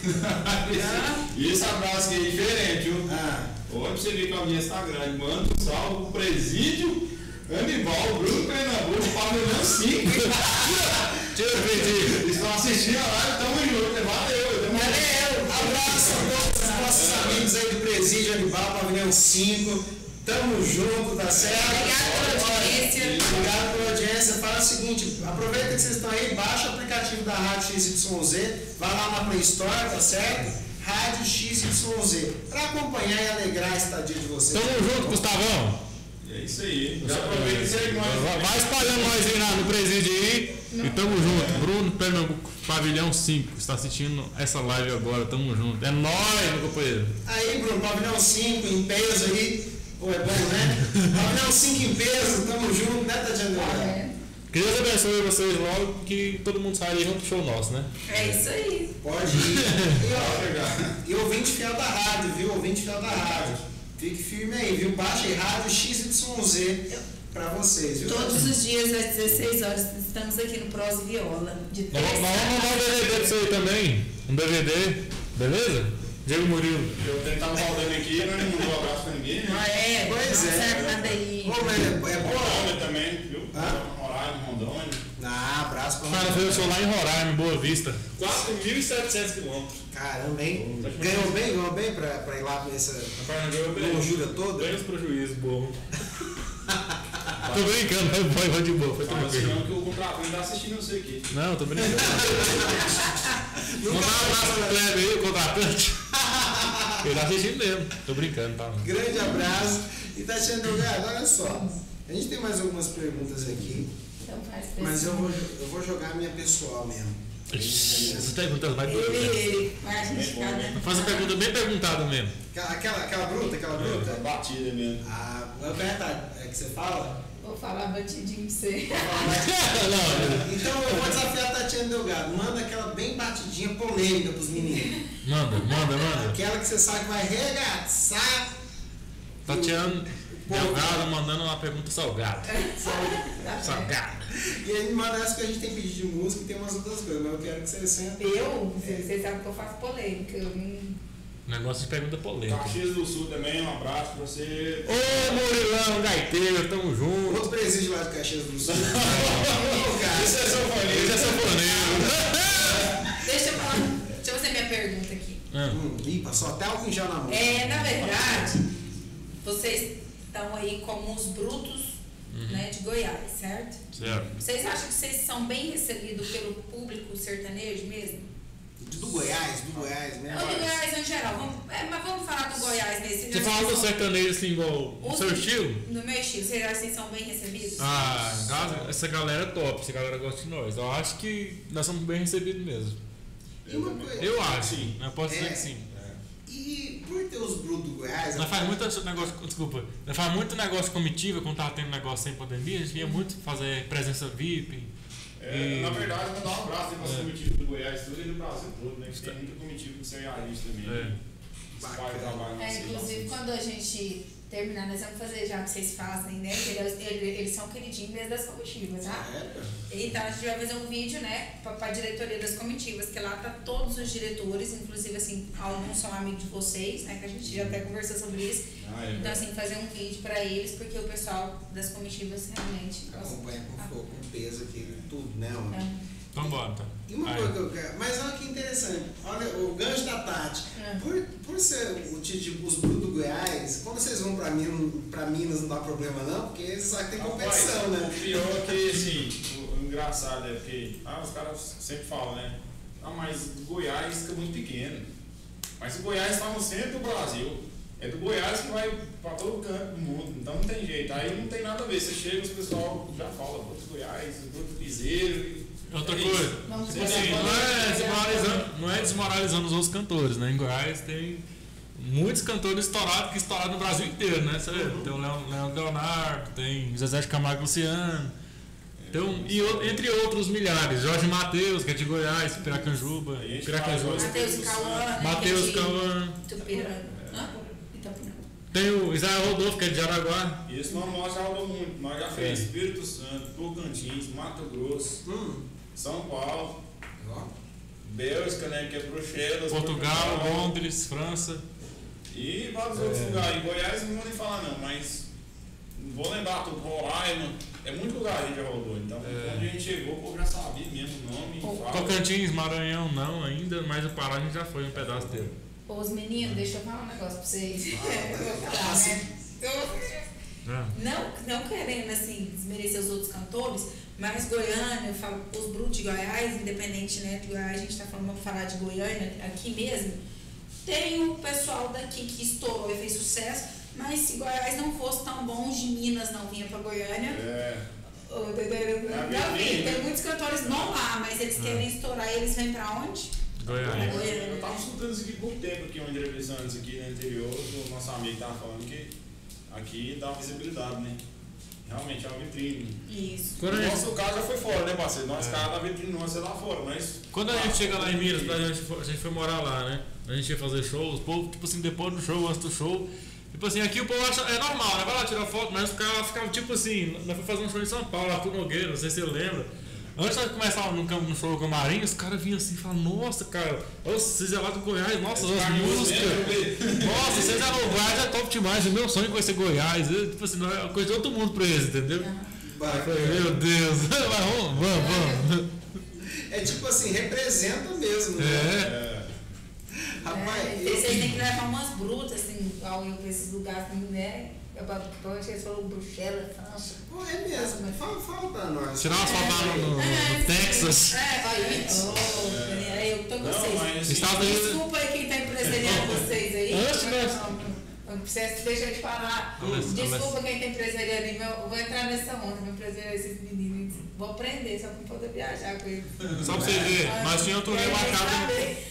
E esse abraço aqui é diferente, viu? Ah, Olha pra você ver que a audiência tá grande. Manda um salve pro presídio, Anibal, Bruno Pernambuco, Pavilhão cinco. Tira o vídeo. Eles estão assistindo a live, tamo junto. Valeu. Tamo Valeu! abraço a todos os nossos amigos aí do Presídio Anibal, Pavilhão cinco. Tamo junto, tá certo? Obrigado pela audiência. Obrigado pela audiência. Fala o seguinte, aproveita que vocês estão aí, baixa o aplicativo da Rádio X Y Z, vai lá na Play Store, tá certo? Rádio X Y Z, para acompanhar e alegrar a estadia de vocês. Tamo junto, Gustavão. É isso aí. Já aproveita e segue nós. Vai vai espalhando nós aí na- no presídio aí. E tamo junto. Bruno Pernambuco, Pavilhão cinco. Está assistindo essa live agora. Tamo junto. É nóis, meu companheiro. Aí, Bruno, Pavilhão cinco em peso aí. Pô, é bom, né? Pavilhão cinco em peso, tamo junto, né, Tatiana? É, Que Deus abençoe vocês logo, que todo mundo saia e vamos pro show nosso, né? é isso aí. Pode ir. E, ó, e ouvinte fiel da rádio, viu? Ouvinte fiel da rádio. Fique firme aí, viu? Baixa aí, Rádio X Y Z pra vocês, viu? Todos os dias às dezesseis horas estamos aqui no Prose Viola. De Nós vamos nós vamos mandar um D V D pra você aí também. Um D V D, beleza? Diego Murilo. Eu tentava rodando aqui, mas não mandou um abraço pra ninguém, né? Ah, é, Pois não é. serve nada aí. Ô, mas é, é boa. Rondônia também, viu? Hã? Roraima, Rondônia. Ah, abraço pra Cara, fez o show lá em Roraima, em Boa Vista. quatro mil e setecentos quilômetros. Caramba, hein? Ganhou bem, ganhou bem pra, pra ir lá nessa lonjura toda? Ganhos prejuízo, bom. Tô brincando, foi bom, foi de boa, foi Fala assim, tranquilo. não, que o contratante tá assistindo você aqui. Não, tô brincando. Mandar um abraço pro Kleber aí, o contratante. Ele tá assistindo mesmo. Tô brincando, tá? Grande abraço. E Tatiana Delgado, olha só. A gente tem mais algumas perguntas aqui, Então faz mas eu vou, pressão. eu vou jogar a minha pessoal mesmo. Ixi, essas perguntas mais Ele, doidas. ele, mas a gente cada. Faz a pergunta bem perguntada mesmo. Aquela, aquela, aquela bruta, aquela bruta? É batida mesmo. Ah, é que você fala? Vou falar batidinho pra você. Não, Então eu vou desafiar a Tatiana Delgado. Manda aquela bem batidinha polêmica pros meninos. manda, manda, manda. Aquela que você sabe que vai regaçar. Tatiana Delgado mandando uma pergunta salgada. Tá Salgada. E aí me manda essa que a gente tem pedido de música e tem umas outras coisas, mas eu quero que você sente. Eu, vocês vocês sabem que eu faço polêmica. Eu não. Negócio de pergunta polêmica. Caxias do Sul também, um abraço pra você. Ô, Murilão, gaiteiro, tamo junto. Outro presídio lá de Caxias do Sul. Ô, cara. Esse é sanfoneiro. Esse é sanfoneiro. Deixa eu falar. Deixa eu fazer minha pergunta aqui. Ah, Hum, ih, passou até álcool em gel na mão. É, na verdade, vocês estão aí como os brutos, né, de Goiás, certo? certo. Vocês acham que vocês são bem recebidos pelo público sertanejo mesmo? Do Goiás, do Goiás, né? Ou do Goiás em geral. Vamos, é, mas vamos falar do Goiás nesse. Você fala do sertanejo assim, igual o seu estilo? No meu estilo, vocês acham que são bem recebidos? Ah, essa galera é top, essa galera gosta de nós. Eu acho que nós somos bem recebidos mesmo. E uma coisa, Eu acho, sim. Eu posso dizer É. que sim. E por ter os brutos do Goiás, Nós faz muito negócio, desculpa, nós faz muito negócio de comitiva, quando tava tendo negócio sem pandemia, a gente ia muito fazer presença V I P. É, E- na verdade, mandar um abraço para as É. comitivas do Goiás tudo e do Brasil todo, né? Que tem muita comitiva do cearense também. É. Né? Esse pai trabalha É, inclusive, quando a gente terminar, nós vamos fazer já o que vocês fazem, né? Que eles, eles, eles são queridinhos mesmo das comitivas, tá? Então a gente vai fazer um vídeo, né, para a diretoria das comitivas, que lá tá todos os diretores, inclusive assim, alguns são amigos de vocês, né, que a gente já até conversou sobre isso. Ah, é Então verdade. assim, fazer um vídeo para eles, porque o pessoal das comitivas realmente gosta. acompanha com fogo, com peso aqui, tudo, né? Homem? É. Então bora, tá? E uma Aí. coisa que eu quero, mas olha que interessante, olha o gancho da Tati. É. Por, por ser o tipo, os brutos do Goiás, quando vocês vão pra Minas, pra Minas não dá problema não, porque você sabe que tem competição, Rapaz, né? O pior é que, assim, o, o engraçado é porque, ah, os caras sempre falam, né? Ah, mas o Goiás fica muito pequeno. Mas o Goiás está no centro do Brasil. É do Goiás que vai para todo canto do mundo, então não tem jeito. Aí não tem nada a ver. Você chega, os pessoal já fala, Bruto Goiás, Bruto Piseiro. Outra é coisa, isso. Vamos tipo ver. assim, não é, desmoralizando, não é desmoralizando os outros cantores, né? Em Goiás tem muitos cantores estourados que estouraram no Brasil inteiro, né? Você vê, tem o Leon, Leon Leonardo, tem Zezé de Camargo e Luciano, tem um, e o- entre outros milhares, Jorge Mateus, que é de Goiás, Piracanjuba, A gente Piracanjuba, fala, Matheus Cauã, né? Mateus que é de Cauã, Tupiranga. Hã? Itapiranga. tem o Israel Rodolfo, que é de Jaraguá. Isso nós, nós já rodamos muito. Nós já fez Espírito Santo, Tocantins, Mato Grosso, Hum, São Paulo, ó. Bélgica, né? Que é Bruxelas, Portugal, Londres, França. E vários outros lugares. Em Goiás não vou nem falar não, mas não vou lembrar tudo, Roraima, é muito lugar a gente já rodou. Então, É. quando a gente chegou, o povo já sabia mesmo o nome, Pô, fala. Tocantins, Maranhão não ainda, mas o Pará a gente já foi um pedaço dele. Ô, os meninos, deixa eu falar um negócio pra vocês. Eu vou falar, né? Eu- É. Não, não querendo assim desmerecer os outros cantores, mas Goiânia, eu falo os brutos de Goiás, independente, né, de Goiás, a gente tá falando, vamos falar de Goiânia aqui mesmo. Tem o pessoal daqui que estourou e fez sucesso, mas se Goiás não fosse tão bom, os de Minas não vinha pra Goiânia. É, Ô, Não vinha. Tem muitos cantores não lá, mas eles querem estourar e eles vêm pra onde? Goiás. eu tava escutando isso aqui por pouco tempo, aqui, uma entrevista antes aqui no interior, o nosso amigo tava falando que aqui dá visibilidade, né? Realmente é uma vitrine. Isso. Quando a O gente- nosso carro já foi fora, né, parceiro? Nosso carro da vitrine nossa é lá fora, mas. Quando a gente chega lá em Minas, a gente, foi, a gente foi morar lá, né? A gente ia fazer shows, o povo, tipo assim, depois do show, antes do show. Tipo assim, aqui o povo acha, é normal, né? Vai lá tirar foto, mas os caras ficavam tipo assim, nós fomos fazer um show em São Paulo, Arthur Nogueira, não sei se você lembra. Antes de começar no, no show com o Marinho, os caras vinham assim e falavam, nossa, cara, ô, vocês é lá do Goiás, nossa, as músicas. Nossa, vocês é no Goiás, é top demais, é meu sonho conhecer Goiás. Eu, tipo assim, não é coisa de outro mundo pra eles, entendeu? Aí eu falei, meu Deus, mas vamos, vamos, vamos. É tipo assim, representa mesmo, né? É. Rapaz, É, eu- vocês têm que levar umas brutas, assim, igual eu pra esses lugares, né? Eu, provavelmente eles falaram Bruxelas, França. Pô, é mesmo, fala, fala pra nós. Tirar umas fotos lá no, no- no Texas. É, aí, oh, Daniela, eu tô com Não, vocês. mas assim, Estados Unidos. Desculpa aí quem tá empresariando vocês aí. Antes Não, nós- não, não precisa deixar de falar. Começa, Desculpa começa. quem tá empresariando aí, meu, eu vou entrar nessa onda, vou empresariar esses meninos. Vou aprender, só pra poder viajar com eles. Só pra você ver, nós tínhamos um turnê Quero nem marcado. saber.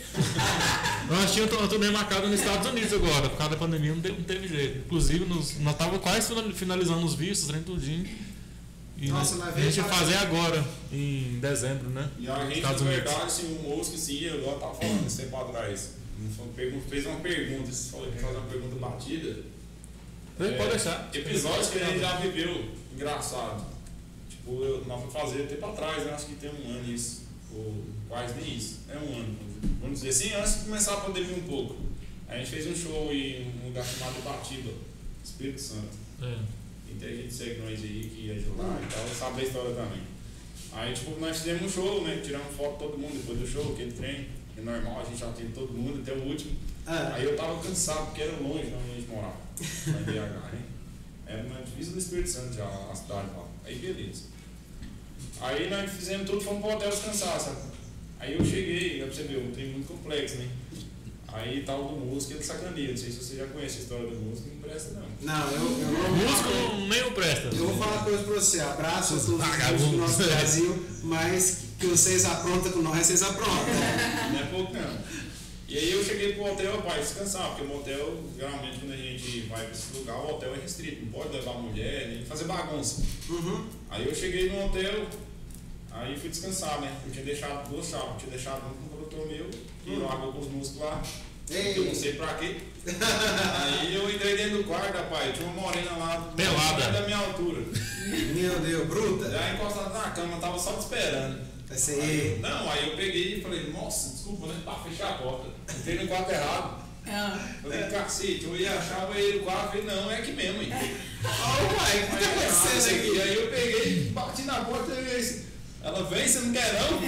Nós tínhamos um turnê marcado nos Estados Unidos agora, por causa da pandemia não teve, não teve jeito. Inclusive, nos, nós estávamos quase finalizando os vistos, trem tudinho. E Nossa, nós- mas a gente ia veio fazer agora, em dezembro, né? E a gente, Estados na Unidos. verdade, assim, o moço que se ia, igual eu tava falando esse tempo atrás, fez uma pergunta, você falou que fazer uma pergunta batida. Pode É, deixar. Episódios que a gente já viveu, engraçado. Tipo, eu, nós fomos fazer tempo atrás, né? Acho que tem um ano isso. Ou quase nem isso. É um ano. Vamos dizer assim, antes de começar a pandemia um pouco. A gente fez um show em um lugar chamado Ibatiba, Espírito Santo. É. E tem gente que segue nós aí que ia de lá e tal, sabe da história também. Aí, tipo, nós fizemos um show, né? Tiramos foto de todo mundo depois do show, aquele trem. É normal, a gente já teve todo mundo, até o último. Ah, Aí eu tava cansado, porque era longe de onde a gente morava, lá em B H, né? Era na divisa do Espírito Santo já, a cidade lá. Aí beleza. Aí nós fizemos tudo, fomos pro hotel descansar, sabe? Aí eu cheguei, dá pra você ver, um trem muito complexo, né? Aí tal do músico, ele sacaneia. Não sei se você já conhece a história do músico, não presta não. Não, eu, eu, O eu, músico não, nem o presta. eu vou falar uma coisa pra você. Abraço a todos os Vagabundo. músicos do nosso Brasil, mas que vocês aprontam com nós, vocês aprontam. Não é pouco não. E aí eu cheguei pro hotel para descansar, porque o motel, geralmente quando a gente vai para esse lugar, o hotel é restrito, não pode levar mulher, nem fazer bagunça. Uhum. Aí eu cheguei no hotel, aí fui descansar, né? Eu tinha deixado duas chaves, eu tinha deixado um com o produtor meu, que Hum. largou com os músicos lá, Ei. eu não sei pra quê. Aí eu entrei dentro do quarto, rapaz, tinha uma morena lá, Pelada. da minha altura. Meu Deus, bruta. Já encostado na cama, tava só te esperando. Vai ser ei. Não, aí eu peguei e falei, nossa, desculpa, né? Pra fechar a porta. Entrei no quarto errado. Ah, Falei, cacete, eu ia achar o banheiro do quarto, falei, não, é aqui mesmo, hein? Oh, pai, o que tá acontecendo aqui? E aí eu peguei, bati na porta e eu disse, ela vem, você não quer não?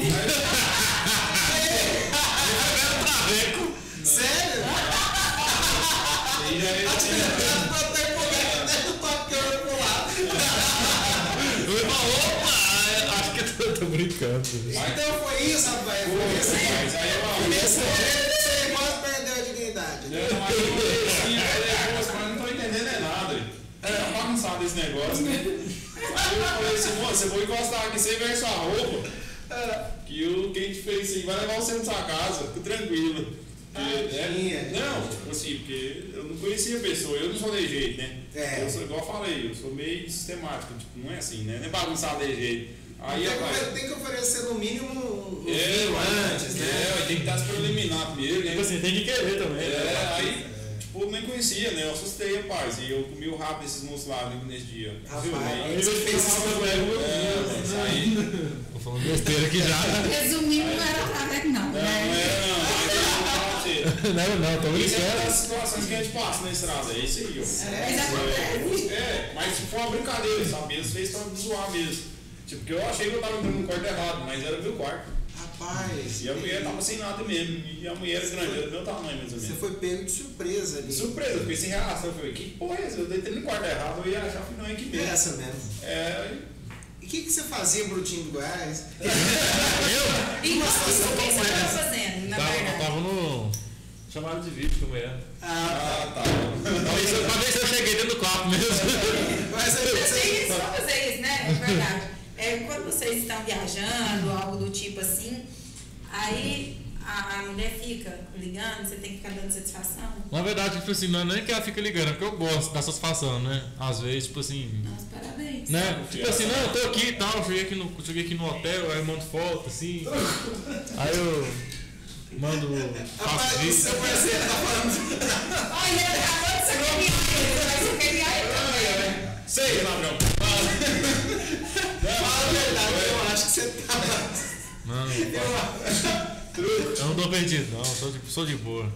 Traveco. Sério? E aí eu Eu tô até empolgado dentro do tocando pro lado. Eu falei, opa, acho que eu tô, tô brincando. Então foi isso, rapaz. Foi isso aí. Mas aí eu Desse jeito você quase perdeu a dignidade. Não, aí eu olhei assim, falei, moço, mas não tô entendendo é nada. Tá bagunçado esse negócio, né? Aí eu falei assim, moço, eu vou encostar aqui sem ver sua roupa. Que o quem te fez assim, vai levar você na sua casa, fica tranquilo. Porque, né? Não, tipo assim, porque eu não conhecia a pessoa, eu não sou de jeito, né? É. Eu sou igual eu falei, eu sou meio sistemático, tipo, não é assim, né? Não é bagunçado de jeito. Aí, Tem rapaz, que, tem que oferecer no mínimo um, um é, vinho mas- antes, né? é, tem que estar se preliminar primeiro, né? Tipo assim, tem que querer também. É, né? aí, tipo, eu nem conhecia, né? Eu assustei, rapaz. E eu comi o rabo desses moços lá né, nesse dia. Rapaz, Viu? Aí, ele fez isso também. é, mas aí. Tô falando besteira aqui já. resumindo, não era traveco, não, Não, não né? era não. Mas eu vou falar pra você. Não, não, tô Isso é uma das brincando. situações que a gente passa na estrada. É isso aí, ó. Mas acontece. É, mas foi uma brincadeira, sabe? Eles fez pra zoar mesmo. Tipo, porque eu achei que eu tava entrando no quarto errado, mas era o meu quarto. Rapaz, E a mulher tava sem nada mesmo. E a mulher era grande, era do meu tamanho mais ou você menos. foi pego de surpresa ali. Surpresa, eu fiquei sem reação. Eu falei, que porra é essa? Eu entrei no quarto errado, eu ia achar que não é aqui É mesmo. essa mesmo. É, E o que, que você fazia, Brutinho do Goiás? Eu? E Uma você, situação o que você como estava essa. fazendo, na Tava, eu verdade? tava no chamado de vídeo como é. Ah, ah, tá. Pra ver se eu- pra ver se eu cheguei dentro do quarto mesmo. mas aí Você você... isso, vamos fazer isso, né? É verdade. É, quando vocês estão viajando, algo do tipo assim, aí a, a mulher fica ligando, você tem que ficar dando satisfação. Na verdade, tipo assim, não é nem que ela fica ligando, é porque eu gosto da satisfação, né? Às vezes, tipo assim. Nossa, parabéns. Né? Tipo assim, não, eu tô aqui e tal, cheguei aqui, no, cheguei aqui no hotel, aí eu mando foto, assim. Aí eu mando. Faço Rapaz, o vídeo. seu parceiro tá falando... Olha, ele acabou de sacanear ele, vai sacanear ele também. Sei, ladrão. Fala a verdade, eu acho que você tá... Não, Eu... eu não tô perdido, não, sou de, sou de boa.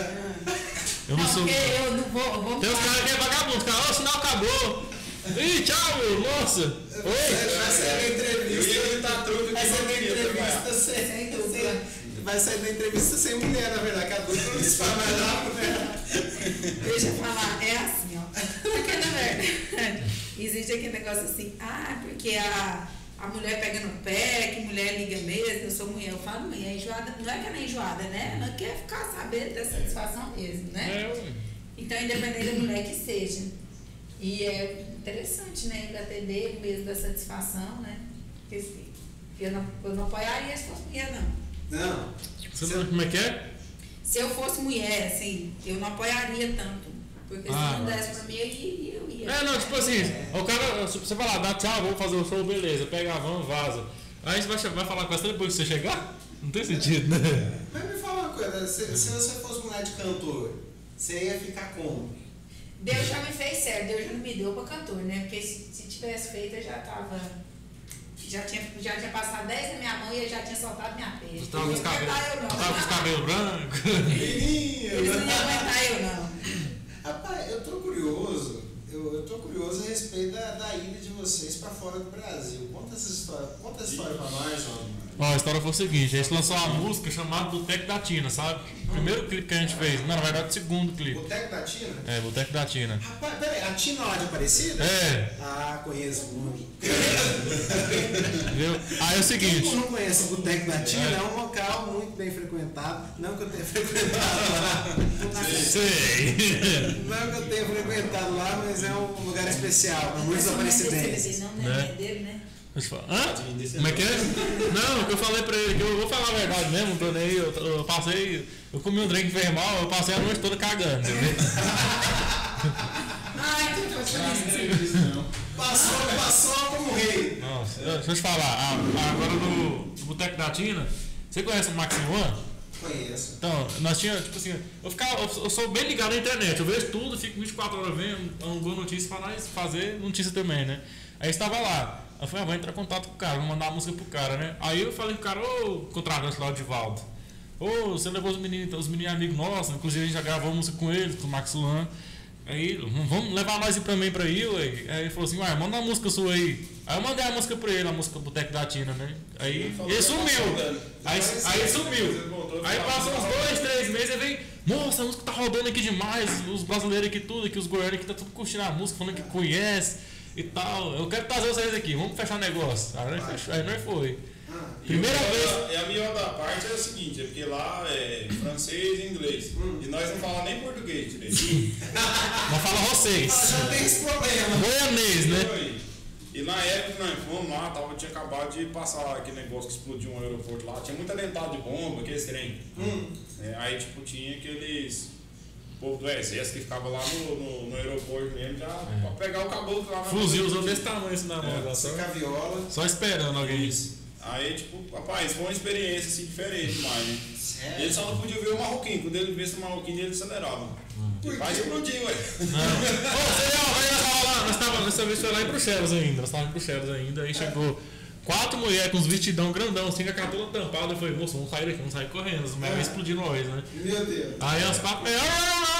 Eu não Não, sou. porque eu não vou, eu vou Tem uns caras que é vagabundo, cara, ó, o sinal acabou. Ih, tchau, meu, nossa. Oi. Vai sair da Eu entrevista... ia gritar truco aqui, Vai sair mas da eu queria entrevista trabalhar. sem, sem, vai sair da entrevista sem mulher, na verdade, que a dupla não dispara mais rápido, né? Deixa eu falar, é assim, ó. Porque na verdade, existe aquele negócio assim, ah, porque a, a mulher pega no pé, que mulher liga mesmo, eu sou mulher, eu falo mulher, enjoada, não é que ela é enjoada, né? Ela quer ficar sabendo da satisfação mesmo, né? É, ué. Então, independente da mulher que seja. E é interessante, né? Ainda atender o mesmo da satisfação, né? Porque assim, eu não, eu não apoiaria se fosse mulher, não. Não. Você não- como é que é? Se eu fosse mulher, assim, eu não apoiaria tanto. Porque se Ah, não mas- desse pra mim, eu ia. Eu ia. É, não, tipo assim, o cara, você vai lá, dá tchau, vamos fazer o show, beleza, pega a van, vaza. Aí você vai, che- vai falar com essa depois que você chegar? Não tem sentido, né? Mas me fala uma coisa, se, se você fosse mulher de cantor, você ia ficar como? Deus já me fez certo, Deus já não me deu pra cantor, né? Porque se, se tivesse feito, eu já tava. Já tinha, já tinha passado dez na minha mão e eu já tinha soltado minha peixe. Você tava com os Eles não iam cabelos, aguentar eu, não. tava com os cabelos brancos. Menino! Eles não iam aguentar eu, não. Rapaz, eu tô curioso, eu, eu tô curioso a respeito da, da ida de vocês pra fora do Brasil. Conta essa história, conta essa história pra nós, João. Ó, a história foi o seguinte, a gente lançou uma música chamada Boteco da Tina, sabe? Primeiro clipe que a gente fez, não, na verdade o segundo clipe. Boteco da Tina? É, Boteco da Tina. Rapaz, peraí, a Tina lá de Aparecida? É, Ah, conheço muito. entendeu? Aí é o Quem seguinte, não conhece o Boteco da Tina é um local local muito bem frequentado. Não que eu tenha frequentado lá. Sei. Não que eu tenha frequentado lá, mas é um lugar especial para muitos aparecimentos. Não, Né? né? Vendeiro, né? Deixa eu falar. Hã? Como é que é? Não, que eu falei pra ele, que eu vou falar a verdade mesmo, tô nem aí, eu, eu passei, eu comi um drink enfermal, eu passei a noite toda cagando, entendeu? Ai, que eu tô feliz. Passou, passou como rei. Nossa, deixa eu te falar, a- agora no, no Boteco da Tina, você conhece o Maximiliano? Conheço. Então, nós tínhamos, tipo assim, eu, ficava, eu, eu sou bem ligado na internet, eu vejo tudo, fico vinte e quatro horas vendo, alguma notícia pra nós fazer notícia também, né? Aí estava lá, eu falei, ah, vou entrar em contato com o cara, vou mandar a música pro cara, né? Aí eu falei pro cara, ô, contratante lá, o Divaldo, ô, você levou os meninos, os meninos amigos nossos, inclusive a gente já gravou música com eles, com o Max Luan. Aí, vamos levar nós também pra aí, ué. Aí ele falou assim, ué, manda uma música sua aí. Aí eu mandei a música pra ele, a música Boteco da Tina, né? Aí ele sumiu. Aí, aí ele sumiu. Aí passou uns dois, três meses, ele vem, moça, a música tá rodando aqui demais, os brasileiros aqui tudo, aqui os goianos aqui tá tudo curtindo a música, falando que conhece e tal. Eu quero trazer vocês aqui, vamos fechar negócio. Aí nós, fechou, aí nós foi. Primeira e vez. Da, e a melhor da parte é o seguinte, é porque lá é francês e inglês. Hum. E nós não falamos nem português direito. Não fala vocês. Já tem esse problema. Goianês, né? E na época que nós fomos lá, tava, tinha acabado de passar aquele negócio que explodiu um aeroporto lá, tinha muita atentado de bomba, aquele trem. Hum. É, aí tipo tinha aqueles. O povo do exército que ficava lá no, no, no aeroporto mesmo, já é. Pra pegar o caboclo lá na fuzilzão desse tamanho assim na mão. É, só caviola. Só esperando alguém. Isso. Aí, tipo, rapaz, foi uma experiência assim diferente demais, né? Sério? Ele só não podia ver o marroquino, quando ele visse o marroquino ele acelerava. Hum. Mas explodiu, ué. Não. Ô, você tava lá, nós tava, dessa vez foi lá em Bruxelas ainda, nós tava em Bruxelas ainda, aí chegou quatro mulheres com uns vestidão grandão, assim, com a cara toda tampada, eu falei, moço, vamos sair daqui, vamos sair correndo, os mulheres explodindo nós, né? Meu Deus. Aí as quatro mulheres,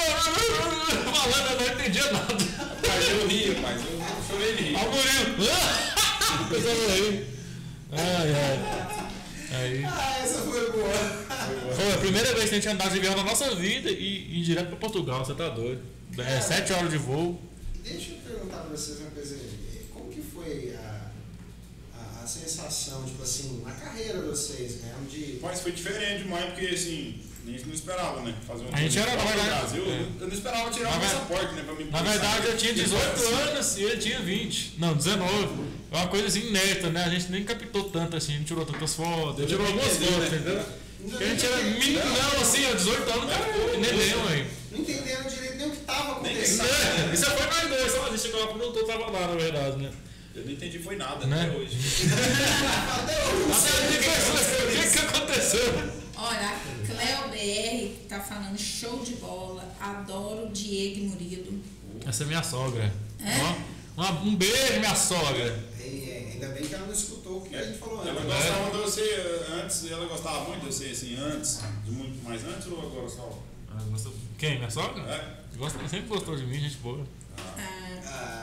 falando, eu não entendia nada. Mas eu ri, rapaz, eu chorei de rir. Aí o Murilo, coisa aí. Ai, ai. Aí. Ah, essa foi boa. Foi a primeira vez que a gente andava de avião na nossa vida e ir direto pra Portugal, você tá doido. É, sete horas de voo. Deixa eu perguntar pra vocês uma coisa. Como que foi a, a, a sensação, tipo assim, na carreira de vocês mesmo? De... Mas foi diferente demais, porque assim, a gente não esperava, né? Fazer um a gente era, na verdade. Brasil, É. Eu não esperava tirar o passaporte, né? Pra me Na verdade, eu tinha dezoito anos e ele tinha vinte. Não, dezenove. É uma coisa assim inédita, né? A gente nem captou tanto assim, a gente tirou tantas fotos. Tirou algumas fotos, entendeu? Porque a gente era meninão assim, ó, dezoito anos, cara, neném, ué. Não entenderam direito nem o que tava acontecendo. Isso foi nós dois, só a gente chegou lá pro doutor, tava lá, na verdade, né? Eu não entendi foi nada, Né? até hoje. Até hoje. O que que aconteceu? Olha, a Cleo B R tá falando show de bola, adoro Diego e Murilo. Essa é minha sogra. É? Ó, uma- um beijo, minha sogra. E, é, ainda bem que ela não escutou o que a gente falou Ela antes. gostava de você antes, ela gostava muito de você assim antes, de muito mais antes ou agora só? Ah, gosta- Quem? Minha sogra? É? Gosta, sempre gostou de mim, gente boa. Ah,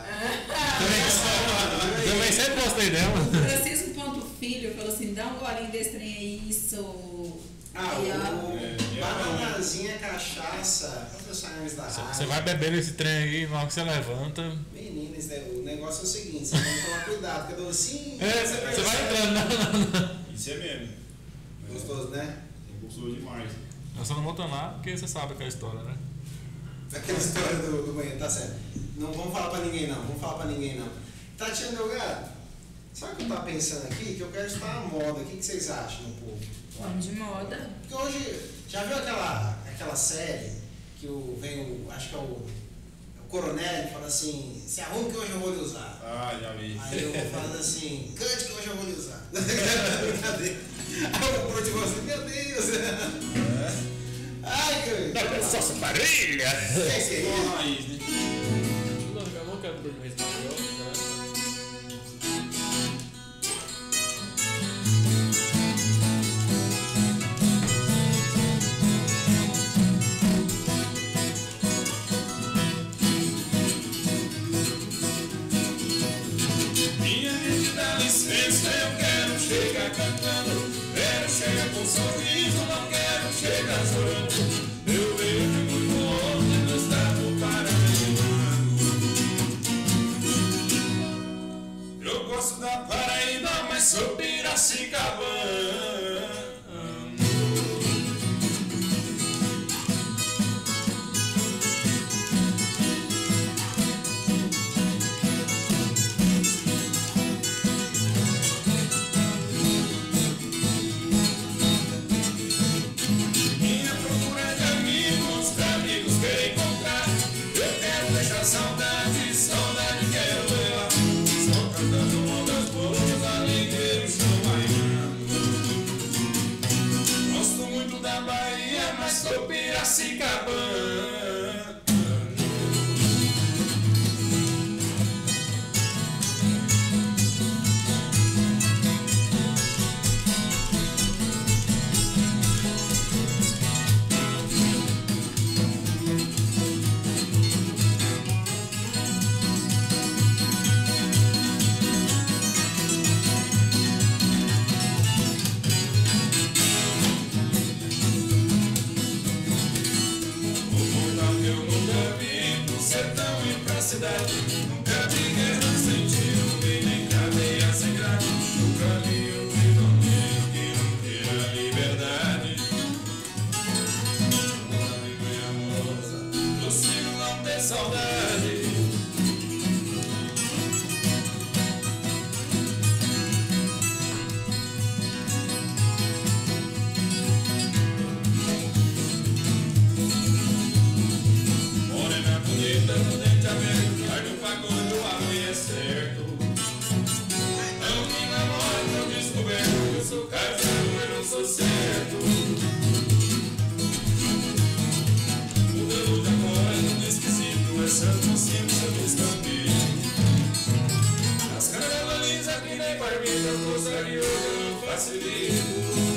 Também, também sempre gostei dela. Francisco Ponto Filho falou assim, dá um golinho desse trem aí, isso. ah, Aí, ó. o É, bananazinha, cachaça, patrocinadores da rádio. Você vai bebendo esse trem aí, na hora que você levanta. Meninas, né, o negócio é o seguinte, você tem que tomar cuidado, porque docinho. É, você vai entrando. Não, não, não. Isso é mesmo. Gostoso, né? Gostou demais. Eu só não vou tomar porque você sabe aquela história, né? Aquela história do, do banheiro, tá certo. Não vamos falar pra ninguém não, vamos falar pra ninguém não. Tatiana Delgado, sabe o que eu tava pensando aqui? Que eu quero estar na moda, o que, que vocês acham um pouco? Vamos de moda. Porque hoje, já viu aquela, aquela série que o, vem o, acho que é o, é o coronel que fala assim, se arrume que hoje eu vou lhe usar. Ah, já vi. Aí eu vou falando assim, cante que hoje eu vou lhe usar. Brincadeira. Aí o Bruto falou assim, meu Deus. É. Ai, que... Só essa barulha! É isso aí. Uma raiz, né? Não, eu não quero dormir esse papel, Minha gente dá licença, eu quero chegar cantando. Quero chegar com sorriso, não quero chegar chorando. Eu vejo muito longe no estado Paraíba. Eu gosto da Paraíba, mas sou Piracicabana. facilito.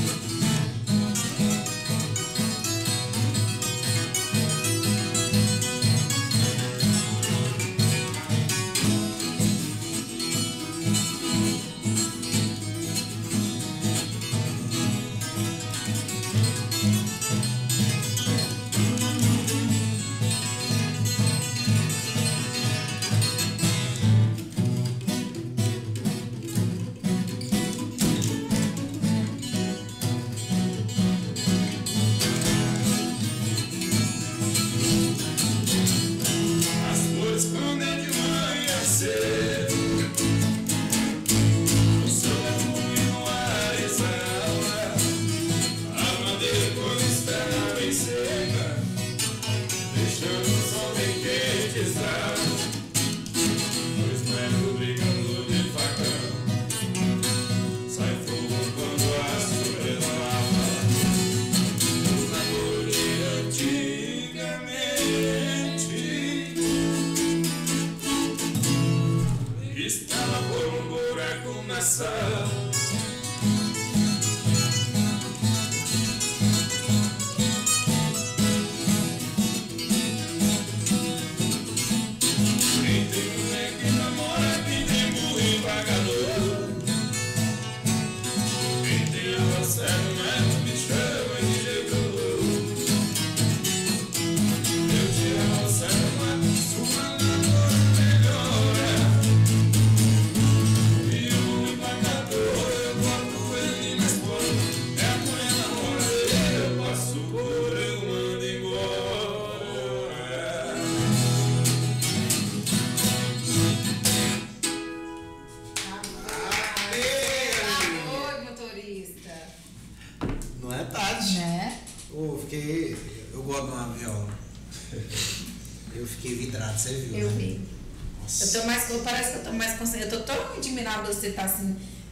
Você viu, eu né? vi. Eu tô mais, parece que eu tô mais consciente. Eu tô tão indignada você tá assim,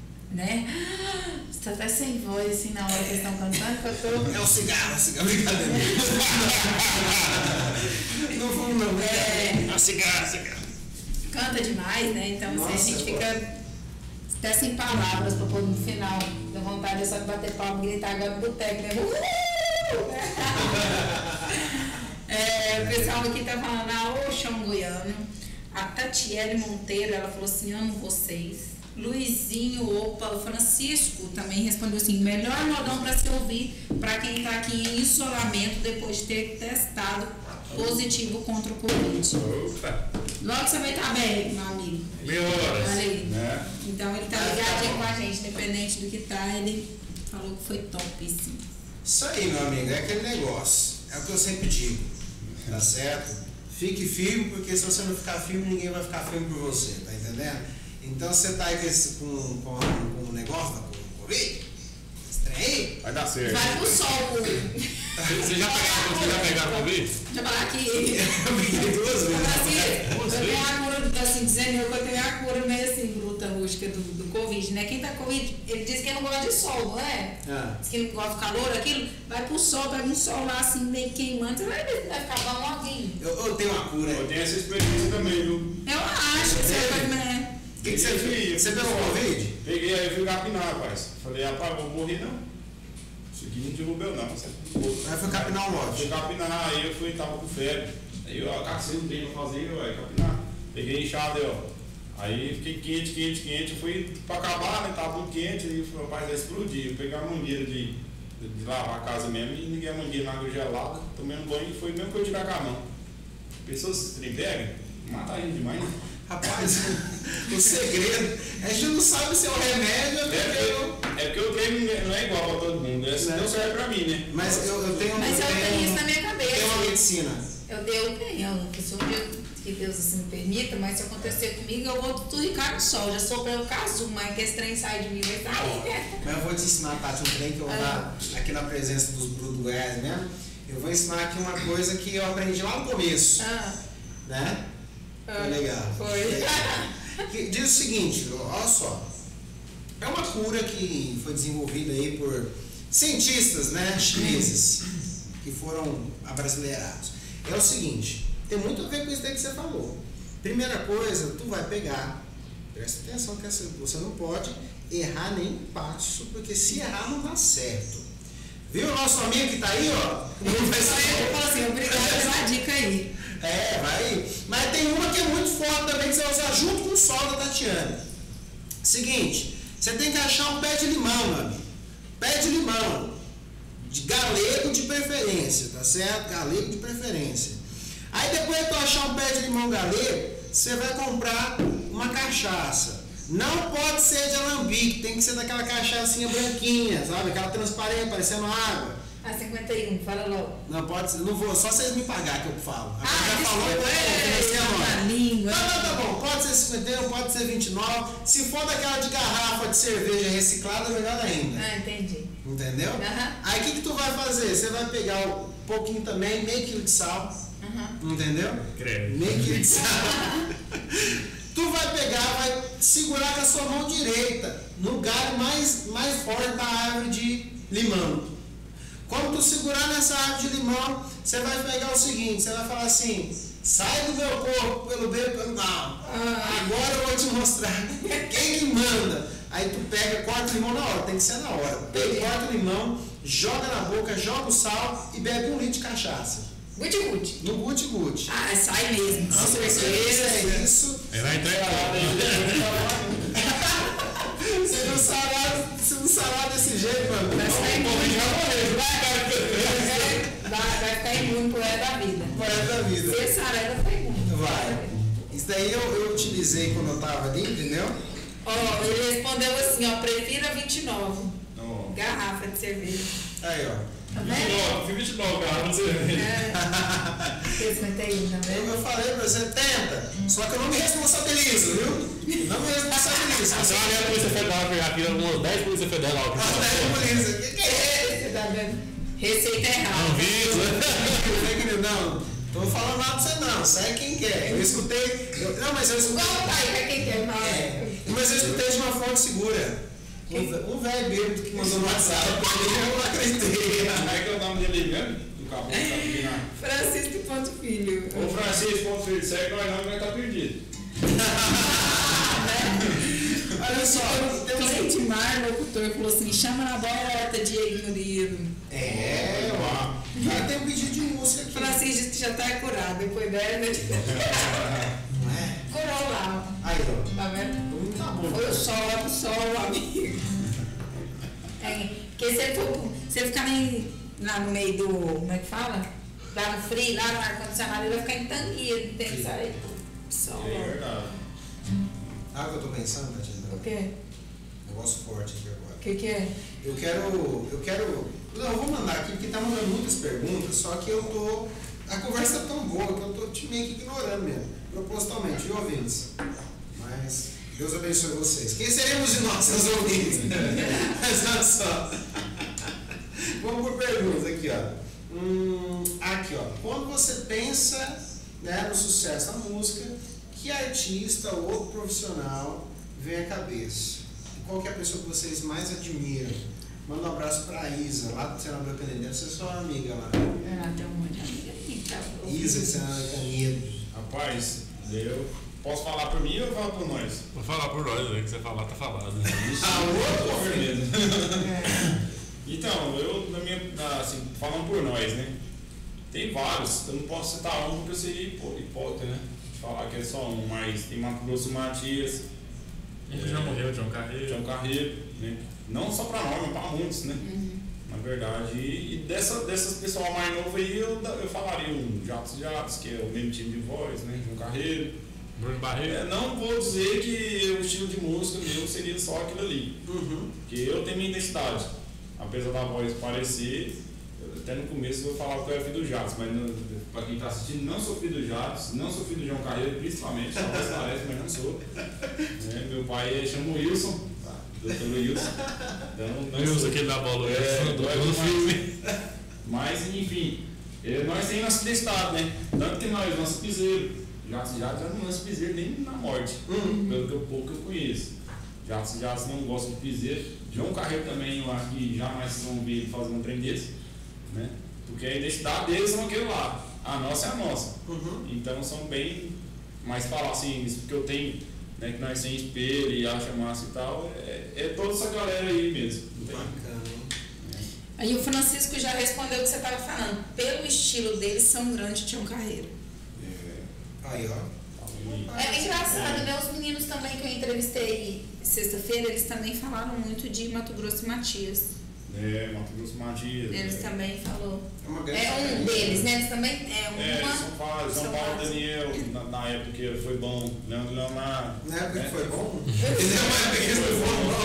né? Você tá até sem voz assim na hora que eles estão cantando, que eu tô. É o cigarro, é o cigarro, brincadeira. Não vamos não, é, é o cigarro, cigarro. Canta demais, né? Então Nossa, assim, a gente fica até sem palavras pra pôr no final. Dá vontade é só de bater palma e gritar agora no boteco, né? Uhul! É, o pessoal aqui tá falando, ah, ô chão goiano. A Tatiele Monteiro, ela falou assim, amo vocês. Luizinho, opa, o Francisco também respondeu assim, melhor modão para se ouvir para quem tá aqui em isolamento depois de ter testado positivo contra o Covid. Opa. Logo você vai estar bem, meu amigo. Mil horas. Olha aí. Né? Então ele tá ligadinho com a gente, independente do que tá, ele falou que foi topíssimo. Isso aí, meu amigo, é aquele negócio. É o que eu sempre digo. Tá certo? Fique firme, porque se você não ficar firme, ninguém vai ficar firme por você, tá entendendo? Então você tá aí com esse com, com, com o negócio da Covid, esse trem aí, vai dar certo. Vai pro sol, Você já pegaram, você já pegaram Covid? Deixa eu falar aqui. eu fiquei duas vezes. Assim, eu tenho a cura, assim, dizendo eu que eu tenho a cura meio assim, bruta, rústica do, do Covid, né? Quem tá com Covid, ele diz que não gosta de sol, não é? Ah. Diz que não gosta de calor, aquilo, vai pro sol, pega um sol lá assim, meio queimando, você vai ver se vai ficar bom loguinho. Eu, eu tenho uma cura. Eu tenho essa experiência também, viu? Eu acho que você vai, né? O que, que você fez? Você pegou Covid? Peguei, aí eu fui capinar, rapaz. Falei, rapaz, vou morrer não. Isso aqui não derrubeu não. Você... Aí foi capinar o lote. Fui capinar, aí eu fui, tava com febre. Aí eu, ó, cacete, não tem pra fazer, ué, capinar. Peguei enxada, ó. Aí fiquei quente, quente, quente. Eu fui pra acabar, né? Tava muito quente. E o rapaz vai explodir. Eu peguei uma mangueira de, de, de lavar a casa mesmo e liguei a mangueira na água gelada. Tomei um banho e foi mesmo que eu tirar com a mão. Pessoas se trem mata a gente demais, né? Rapaz, o segredo é que a gente não sabe se é o remédio ou é porque, eu, é porque o treino não é igual pra todo mundo. Esse não serve pra mim, né? Mas eu, eu tenho Mas eu tenho, tenho isso na minha cabeça. Tem uma medicina. Eu, eu tenho, eu sou de que Deus assim me permita, mas se acontecer comigo, eu vou turicar no sol. Já sou pelo caso, mas que esse trem sai de mim, vai sair, né? Mas eu vou te ensinar, Tati, um trem que eu vou dar aqui na presença dos Bruto Goiás mesmo. Eu vou ensinar aqui uma coisa que eu aprendi lá no começo. Ah. Né? Ah, foi legal. Foi. Que diz o seguinte, olha só. É uma cura que foi desenvolvida aí por cientistas, né, chineses, que foram abrasileirados. É o seguinte, tem muito a ver com isso daí que você falou. Primeira coisa, tu vai pegar, Presta atenção que você não pode errar nem passo, porque se errar não dá certo. Viu o nosso amigo que tá aí, ó? Eu falo assim, obrigado pela dica aí. É, vai. Mas tem uma que é muito forte também, que você vai usar junto com o solo da Tatiana. Seguinte, você tem que achar um pé de limão, meu amigo. Pé de limão. De galego de preferência, tá certo? Galego de preferência. Aí depois que tu achar um pé de limão galego, você vai comprar uma cachaça. Não pode ser de alambique, tem que ser daquela cachaçinha branquinha, sabe? Aquela transparente, parecendo água. A cinquenta e um, fala logo. Não pode ser, não vou, só vocês me pagar que eu falo. Ah, já falou, desculpa, é, agora. na língua. Não, não, tá bom, pode ser cinquenta e um, pode ser vinte e nove. Se for daquela de garrafa de cerveja reciclada, melhor ainda. Ah, entendi. Entendeu? Uhum. Aí o que, que tu vai fazer? Você vai pegar um pouquinho também, meio quilo de sal. Uhum. Entendeu? Credo. Meio quilo de sal. Tu vai pegar, vai segurar com a sua mão direita no galho mais, mais forte da árvore de limão. Quando tu segurar nessa árvore de limão, você vai pegar o seguinte, você vai falar assim, sai do meu corpo pelo bem e pelo mal. Agora eu vou te mostrar quem que manda. Aí tu pega, corta o limão na hora, tem que ser na hora. Pega, corta o limão, joga na boca, joga o sal e bebe um litro de cachaça. Guti-guti. No guti-guti. Ah, sai mesmo. Com Você certeza. é isso. Ele vai entregar lá. Você não sará, você não sará desse jeito, mano. Vai sair imune. Vai, vai ficar imune pro resto da vida. Pro resto da vida. Se sarada foi imune. Vai. Isso daí eu, eu utilizei quando eu tava ali, entendeu? Ó, oh, ele respondeu assim, ó, prefira vinte e nove. Não. Garrafa de cerveja. Aí, ó. Tá vinte e vendo? nove, vinte e nove, cara, não sei. É. cinquenta e um, tá Eu, vendo? eu falei pra você, tenta. Só que eu não me responsabilizo, viu? Não me responsabilizo. Você vai ver a Polícia Federal pegar aqui algumas dez Polícia Federal. Até polícia. O que, que é? Você tá vendo? Receita errada. Não vi, Não, não tô falando nada pra você não. Sai quem quer. Eu escutei. Eu, não, mas eu escutei. Igual o pai, pra quem quer falar. É, mas eu escutei de uma fonte segura. Um, um velho bêbado que mandou no WhatsApp pra mim, eu não acreditei. Como é que é o nome dele mesmo? Do caboclo que tá pedindo lá. Francisco Ponto Filho. Ô Francisco, ponto filho, segue nós não, vai estar perdido. Olha só, tem um- Cleitimar, locutor, falou assim, chama na bota, Diego Murilo. É, ó. O cara tem um pedido de música aqui. Francisco disse que já tá curado, depois dela, né? Não é? Curou lá. Aí, ó. Tá vendo? Não tá bom. Foi o sol, o sol, amigo. É, porque se ele, for, se ele ficar nem, lá no meio do, como é que fala? Lá no frio, lá no ar-condicionado, ele vai ficar em tanguia, tem que sair do sol. É verdade. Ah, o que eu tô pensando, Tatiana? O quê? Negócio forte aqui agora. O que que é? Eu quero. Eu quero. Não, eu vou mandar aqui, porque tá mandando muitas perguntas, só que eu tô. A conversa tá tão boa que eu tô te meio que ignorando mesmo. Propositalmente, viu, ouvintes? Mas Deus abençoe vocês. Quem seremos de nós, seus ouvintes? Mas olha só. Vamos por perguntas aqui, ó. Hum, aqui, ó. Quando você pensa, né, no sucesso da música, que artista ou outro profissional vem à cabeça? E qual que é a pessoa que vocês mais admiram? Manda um abraço pra Isa, lá do Senador Canedo. Deve ser sua amiga lá. Ah, tem um monte de amiga aí, tá? Isa, de Senador Canedo. Rapaz, eu posso falar por mim ou falar por nós? Vou falar por nós, né? Que você falar, tá falado. Ah, o outro? Firmeza. Então, eu, na minha, na, assim, falando por nós, né? Tem vários, eu não posso citar um porque eu seria hipó- hipócrita, né? Falar que é só um, mas tem Mato Grosso Matias, Ele já morreu, João Carreiro. João Carreiro, né? Não só para nós, mas para muitos, né? Uhum. Na verdade, e, e dessa, dessas pessoal mais novo aí, eu, eu falaria um Jatos Jatos, que é o mesmo time de voz, né? João Carreiro. Bruno Barreiro. É, não vou dizer que o estilo de música meu seria só aquilo ali, Uhum. porque eu tenho minha identidade. Apesar da voz parecer, eu, até no começo eu falava que eu era filho do Jatos, mas para quem está assistindo, não sou filho do Jatos, não sou filho do João Carreiro, principalmente, só voz parece, mas não sou. Né? Meu pai chama Wilson, doutor Wilson. Então, não Wilson, sou. aquele da bola, É, do, do- do filme. Mas, enfim, eh, nós temos nossa identidade, né? Tanto que nós, nosso piseiro, Jatos Jatos já não lança piseiro nem na morte, Uhum. pelo que eu, pouco que eu conheço. Jatos Jatos não gosta de piseiro. João Carreiro também, eu acho que jamais vocês vão ver ele fazendo um trem desse, né? Porque a identidade deles são aquele lá, a nossa é a nossa. Uhum. Então são bem mais falar assim, isso porque eu tenho, né, que nós sem espelho e acha massa e tal, é, é toda essa galera aí mesmo. Bacana, hein? Aí o Francisco já respondeu o que você estava falando. Pelo estilo deles, São Grande tinha um carreiro. Aí, ó. É engraçado, né? Os meninos também que eu entrevistei sexta-feira, eles também falaram muito de Mato Grosso e Matias. É, Mato Grosso Matias. Eles é. também falou. É, uma grande É um diferença, deles, né? né? Eles também é uma. É, são vários. São são Paulo, vários. Daniel, na, na época que foi bom. Leandro Leonardo. Na época né? que foi bom? Na época que foi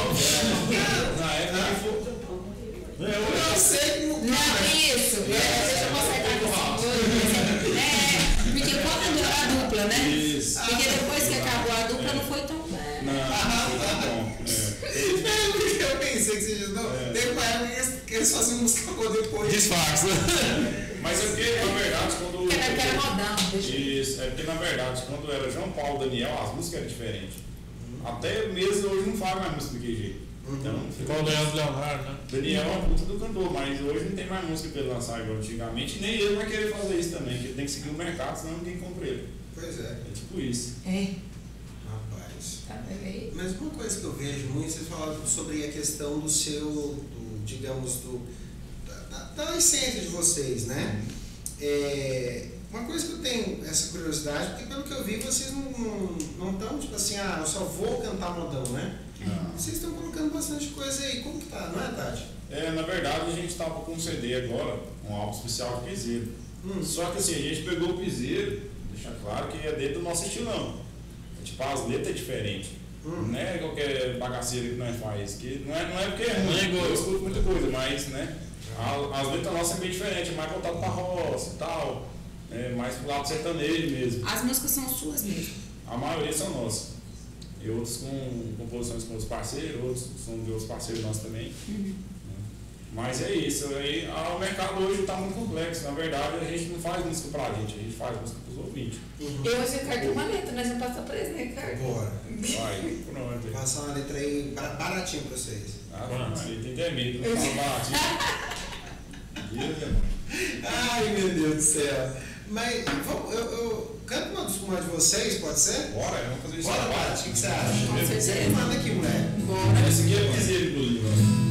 bom? Na época que foi. É, Eu sei que não. Não, isso. É, deixa eu consertar isso. É, porque quando deu a dupla, né? Isso. Porque depois que acabou a dupla não foi tão bom. Não, não foi tão bom. É. É, porque eu pensei que vocês não. Teve uma época que eles, que eles faziam música boa depois. Disfarça. Mas é porque, na verdade, quando. Porque naquela era modão. Deixa eu... Isso, é porque, na verdade, quando era João Paulo e Daniel, as músicas eram diferentes. Até mesmo hoje não faz mais música daquele jeito. Então, Igual o Leandro Leonardo, né? Daniel é uma puta do cantor, mas hoje não tem mais música pra ele lançar igual antigamente, nem ele vai querer fazer isso também, porque ele tem que seguir o mercado, senão ninguém compra ele. Pois é. É tipo isso. É, Rapaz. tá vendo aí? Mas uma coisa que eu vejo muito, vocês falaram sobre a questão do seu, do, digamos, do, da, da essência de vocês, né? É, uma coisa que eu tenho essa curiosidade, porque pelo que eu vi, vocês não estão, tipo assim, ah, eu só vou cantar modão, né? Não. Vocês estão colocando bastante coisa aí. Como que tá? Não é, Tati? É, na verdade, a gente estava com um C D agora, um álbum especial de piseiro. Hum. Só que assim, a gente pegou o piseiro, deixar claro que é dentro do nosso estilão. É, tipo, as letras é diferente. Hum. Não é qualquer bagaceira que nós faz. Que não, é, não é porque é Não é ruim, igual. eu escuto muita coisa, mas né, a- as letras nossas é bem diferentes, é mais voltado para roça e tal, é mais pro lado sertanejo mesmo. As músicas são suas mesmo. A maioria são nossas. E outros com composições com outros parceiros, outros são de outros parceiros nossos também. Uhum. Mas é isso, aí, ah, o mercado hoje está muito complexo. Na verdade, a gente não faz música pra gente, a gente faz música pros ouvintes. Uhum. Eu e o Ricardo tem uma letra, nós vamos passar por isso, né, Ricardo? Bora. Vai, pronto. Vou passar uma letra aí bara- baratinho pra vocês. Ah, não, aí tem até medo, não fala baratinho. Ai, meu Deus do céu. Mas vamos, eu, eu canto uma dos uma de vocês, pode ser? Bora, vamos fazer isso. Bora, agora. Tati, o que que você acha? Com certeza. Você manda aqui, mulher. Bora. Esse aqui é piseiro, inclusive.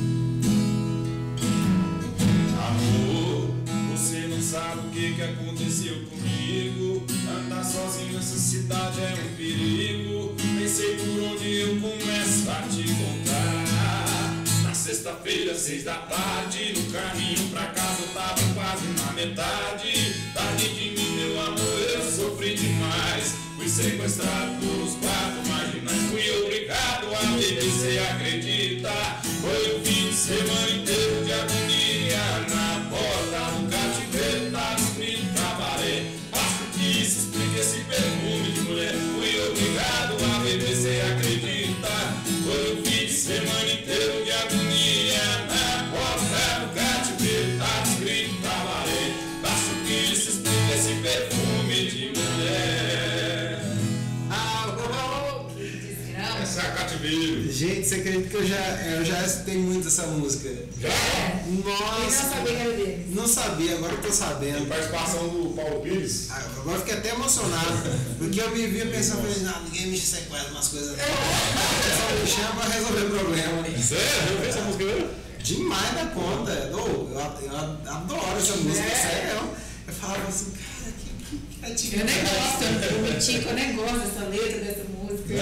Amor, você não sabe o que, que aconteceu comigo. Andar sozinho nessa cidade é um perigo. Nem sei por onde eu começo a te contar. Na sexta-feira, seis da tarde, no caminho pra casa eu tava quase na metade. Tarde de mim, meu amor, eu sofri demais. Fui sequestrado por uns quatro marginais. Fui obrigado a beber, cê acredita? Foi o fim de semana inteiro de agonia. Na porta do cativeiro tava escrito cabaré. Acho que isso explica esse perfume de mulher. Fui obrigado a beber, cê acredita? Foi o fim de semana inteiro de agonia. Na porta do cativeiro tava escrito cabaré. Acho que isso explica esse perfume de mulher. Ah, Que desgrama. Essa é a cativeiro. gente, você acredita que eu já, eu já escutei muito essa música? Já? Eu não Nossa! sabia que era dele. Não sabia, agora eu tô Tem sabendo. participação do Paulo Pires. Ah, agora eu fiquei até emocionado. Porque eu me via pensando, falei, não, ninguém me sequestra umas coisas. Não. Só me chama pra resolver o problema. Sério? Eu vi essa música mesmo? Demais da conta. Eu, eu, eu adoro essa música, É. sério. Eu falava assim, cara, que, que criativo. Eu nem gosto, eu menti que eu nem gosto dessa letra, dessa música.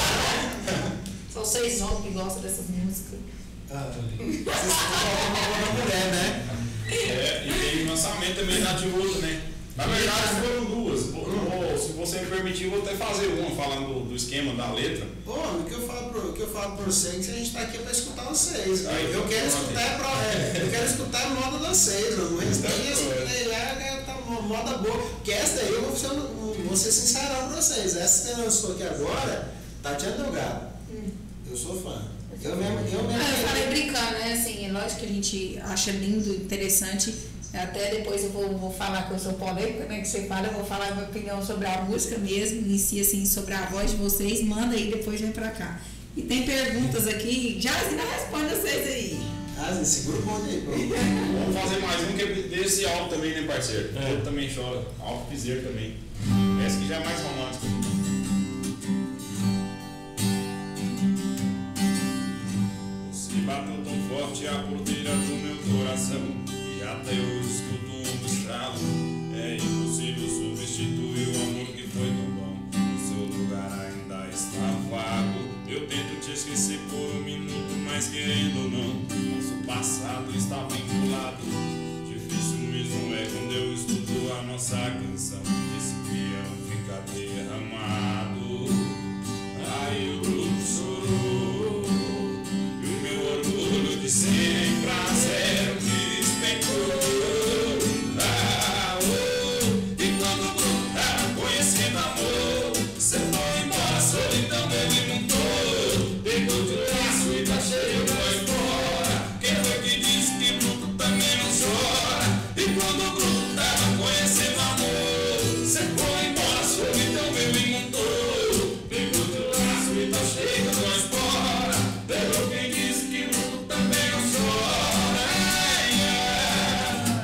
São seis homens que gostam dessas músicas. Ah, vocês colocam uma boa mulher, né? É, e tem lançamento também da de outra, né? Na verdade foram duas. Vou- vou- se você me permitir, eu vou até fazer uma falando do, do esquema da letra. Pô, o que eu falo pro, o que eu falo pra vocês é que a gente tá aqui pra escutar vocês. Aí, eu, quero pronto. escutar é pra, é, eu quero escutar a moda de vocês, mano. Mas Então, tem esse pronto. play lá, né, tá uma moda boa. Porque essa daí eu vou ser, vou ser sincerão pra vocês. Essa que lançou aqui agora, Tatiana Delgado. Eu sou fã. Eu mesmo, eu mesmo. Ah, eu falei brincando, né? Assim, é lógico que a gente acha lindo, interessante. Até depois eu vou, vou falar que eu sou polêmica, né? Que você fala, eu vou falar a minha opinião sobre a música mesmo, em si, assim, sobre a voz de vocês. Manda aí, depois vem pra cá. E tem perguntas aqui. Jasmine, responde vocês aí. Ah, segura o bonde aí, pô. Vamos fazer mais um que é desse álbum também, né, parceiro? É. Outro também chora. Álbum piseiro também. Essa que já é mais romântica. até hoje escuto um estralo. É impossível substituir o amor que foi tão bom. O seu lugar ainda está vago. Eu tento te esquecer por um minuto, mas querendo ou não, nosso passado está vinculado. Difícil mesmo é quando eu escuto a nossa canção. Esse peão fica derramado. Aí o grupo chorou e o meu orgulho de sempre a zero me despencou. Ah, oh, e quando o grupo tava conhecendo amor, você foi embora, a solidão ele montou. Pegou de laço e tá cheio, foi embora. Quem foi que disse que bruto também não chora? E quando o grupo tava conhecendo amor, você foi embora, a solidão ele montou. Pegou de laço e tá cheio, foi embora. Pegou quem disse que bruto também não chora. Ai, ai.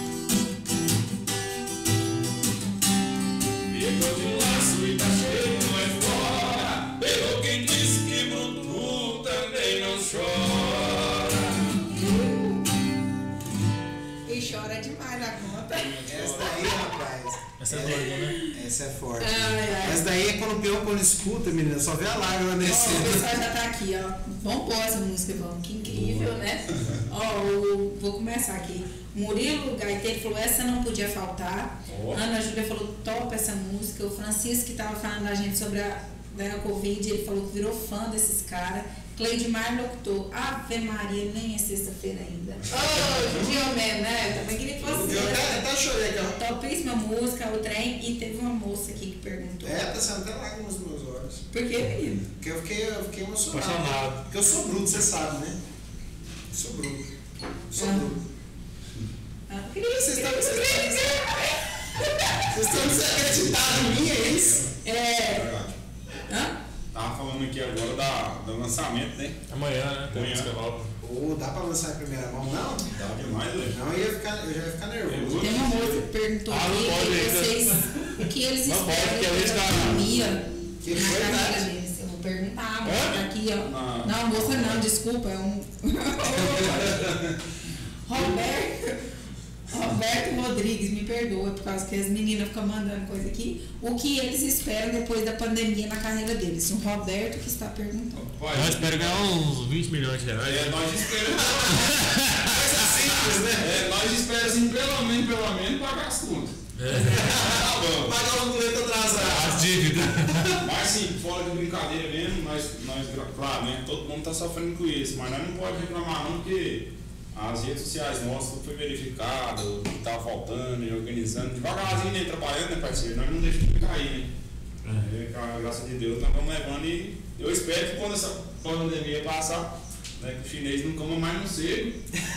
Pegou de laço e tá cheio, foi embora. Pegou quem disse que bruto também não chora. E chora demais na conta. Essa daí, rapaz. Essa é doida, né? Essa é forte. Ai, ai. Essa daí é quando o peão, quando escuta, menina, só vê a lágrima Ó, o descendo. pessoal já tá aqui, ó. Bombou essa música, vamos. Que incrível, né? Ó, eu vou começar aqui. Murilo Gaiteiro falou, essa não podia faltar. Ó. Ana Júlia falou, top essa música. O Francisco, que tava falando da gente sobre a, da Covid, ele falou que virou fã desses caras. Cleidmar locutor, Ave Maria, nem é sexta-feira ainda. Ô, judia mesmo, né? Eu também queria que fosse. Eu até, até chorei aqui, ó. Topíssima música, o trem. E teve uma moça aqui que perguntou. É, tá saindo até lágrimas nos meus olhos. Por que, menino? Porque eu fiquei, eu fiquei emocionado. Apaixonado. Porque eu sou bruto, você sabe, né? Eu sou bruto. Eu sou Ah. bruto. Ah, queria isso, Vocês estão queria isso. Vocês estão desacreditados em mim, é isso? É. Hã? Tava falando aqui agora da, do lançamento, né? Amanhã, né? Tem Amanhã. música nova. Ô, dá pra lançar em primeira mão, não? Dá demais, né? Não, eu, ia ficar, eu já ia ficar nervoso. Tem uma moça que perguntou Ah, não aqui pode que ainda. vocês, o que eles Não esperam pode, porque eles da tá- pandemia Que na foi, carreira Tati? deles. Eu vou perguntar, a moça Hã? tá aqui, ó. Ah. Não, moça não, desculpa, é um... Roberto... Roberto Rodrigues, me perdoa, por causa que as meninas ficam mandando coisa aqui. O que eles esperam depois da pandemia na carreira deles? O Roberto que está perguntando. Eu espero ganhar uns vinte milhões de reais. É, nós esperamos. Coisa simples, né? É, nós esperamos assim, pelo menos, pelo menos, pagar as contas. Tá bom. Pagar os boletos atrasados. As dívidas. Mas assim, fora de brincadeira mesmo, nós, nós, claro, né? Todo mundo tá sofrendo com isso, mas nós não podemos reclamar não, porque as redes sociais nossas tudo foi verificado, o que tá faltando e organizando, devagarzinho, né? Trabalhando, né, parceiro? Nós não deixamos de cair, né? É, com a graça de Deus, nós vamos levando e eu espero que quando essa pandemia passar, né, que o chinês não coma mais no seco.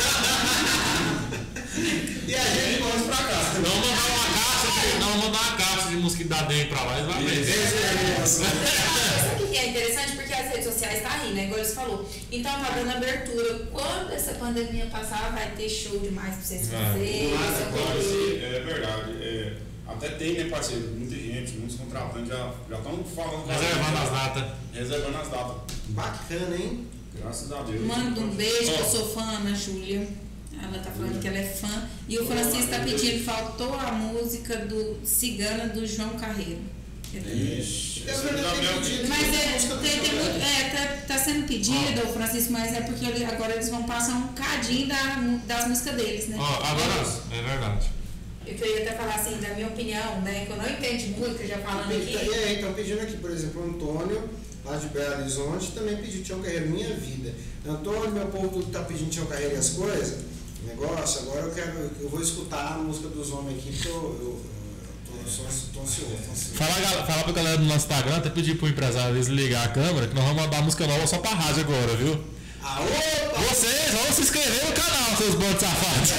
E a gente Vamos pra cá. Não mandar uma caixa de, não mandar uma caixa de mosquito da dengue pra lá, eles vão ver. Sabe o que é interessante? Porque as redes sociais tá aí, né? Igual você falou. Então tá dando abertura. Quando essa pandemia passar, vai ter show demais pra vocês Vai. fazerem. Mas isso, agora, aquilo. sim, é verdade. É, até tem, né, parceiro? Muita gente, muitos contratantes já estão falando. Reservando as datas. Reservando as datas. Bacana, hein? Graças a Deus. Manda um beijo, Ó, que eu sou fã, Ana Júlia. Ela tá falando que ela é fã. E o Francisco tá pedindo, faltou a música do Cigana do João Carreiro. Ixi, Eu esse já também é o pedi. que- Mas é, Música do tem, tem João muito, é tá, tá sendo pedido, o Francisco, mas é porque ele- agora eles vão passar um cadinho da, das músicas deles, né? Ó, agora é verdade. Eu queria até falar assim, da minha opinião, né? Que eu não entendo de música, já falando E aqui. aí, estão pedindo aqui, por exemplo, o Antônio, lá de Belo Horizonte, também pediu Tião Carreiro, Minha Vida. Antônio, meu povo tudo tá pedindo Tião Carreiro e as coisas, negócio, agora eu quero, eu vou escutar a música dos homens aqui, porque eu, eu, eu tô, sou, tô ansioso, tô ansioso. Fala, gal- fala pra galera do nosso Instagram, até pedir pro empresário desligar a câmera, que nós vamos mandar música nova só pra rádio agora, viu? Ah, opa! Vocês vão se inscrever no canal, seus bandos safados.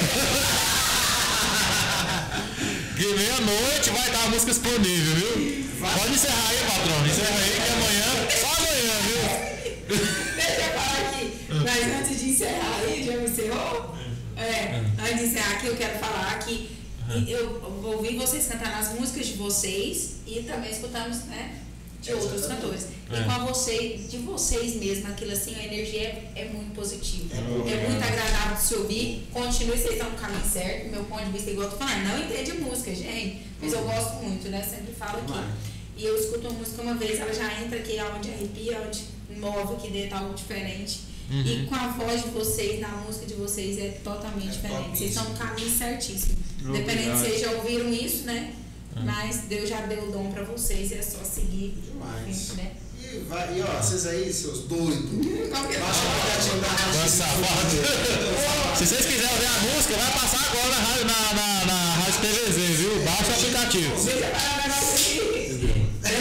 Que meia-noite vai estar a música disponível, viu? Pode encerrar aí, patrão. Encerra aí que amanhã, só amanhã, viu? Deixa eu falar aqui. Mas antes de encerrar aí, já encerrou? É, antes de encerrar aqui, eu quero falar que eu ouvi vocês cantando as músicas de vocês e também escutamos, né? de outros cantores. É. E com a vocês, de vocês mesmo, aquilo assim, a energia é, é muito positiva. É É, bom, é. muito agradável de se ouvir. Continue, vocês estão no caminho certo. Meu ponto de vista, igual eu tô falando, não entende música, gente. Mas eu gosto muito, né? Sempre falo aqui. Vai. E eu escuto uma música uma vez, ela já entra aqui, onde arrepia, onde move aqui dentro, algo diferente. Uhum. E com a voz de vocês, na música de vocês, é totalmente É diferente. Vocês topíssimo. estão no caminho certíssimo. Obrigado. Dependendo se vocês já ouviram isso, né? Mas Deus já deu o dom pra vocês e é só seguir. Demais. Frente, né? E, vai, e ó, vocês aí, seus doidos. Qualquer Baixa o aplicativo da Rádio Nossa, X. safado. Se vocês quiserem ouvir a música, vai passar agora na rádio, na, na, na rádio T V Z, viu? Baixa o aplicativo. Deixa eu parar o negócio aqui.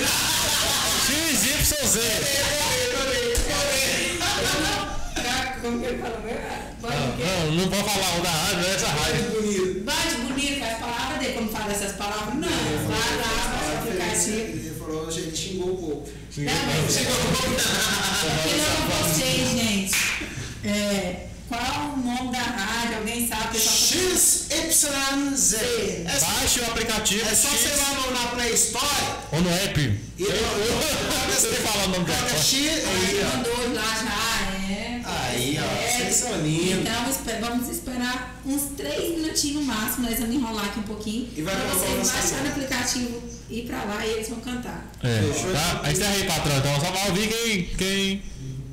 X Y Z. Como que ele fala? Pode Não, o quê? não, não pode falar o da rádio, não é essa rádio. Muito bonito. Bate bonito com as palavras dele. Como fala essas palavras? Não. Vai lá, baixa o aplicativo. Ele falou, ele xingou um pouco. Não, mas porque não vocês, gente. É, qual o nome da rádio? Alguém sabe? O pessoal tá- X Y Z. É só, Baixe o aplicativo. é só X- você lá no- na Play Store Ou no app. e Você fala o nome coloca dela. X aí, ó. mandou lá já, é. Aí, ó, É. vocês são lindos. Então, espe- vamos esperar uns três minutinhos no máximo, nós vamos enrolar aqui um pouquinho. E vai pra colocar vocês o baixarem lançamento. o aplicativo, ir pra lá e eles vão cantar. É, Fechou? tá? Aí encerra aí, patrão. Então só vai ouvir quem. quem...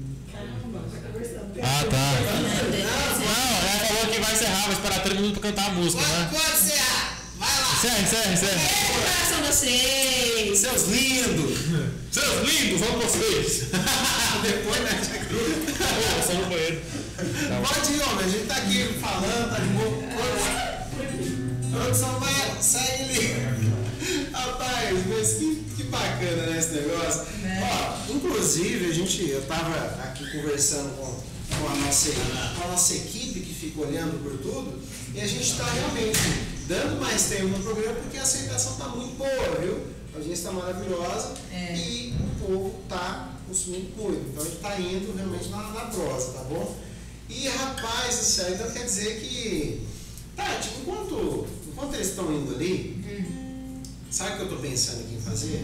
Ah, tá. Não, ela falou que vai encerrar, vai esperar três minutos pra cantar a música, né? Pode, pode ser. Vai lá. Encerra, encerra, encerra. Beijo no coração de vocês! Seus lindos. Seus lindos, vamos vocês. Depois, né? Pô, só no banheiro. Pode ir, homem. A gente tá aqui falando, tá de boa. A produção vai, segue ali. Rapaz, mas que, que bacana, né, esse negócio. Ó, inclusive, a gente, eu tava aqui conversando com, com, a nossa, com a nossa equipe que fica olhando por tudo, e a gente tá realmente dando mais tempo no programa porque a aceitação tá muito boa, viu? A gente está maravilhosa É. e o povo tá consumindo muito. Então a gente tá indo realmente na, na prosa, tá bom? E rapaz do céu, então quer dizer que, Tati, enquanto, enquanto eles estão indo ali, sabe o que eu tô pensando aqui em fazer?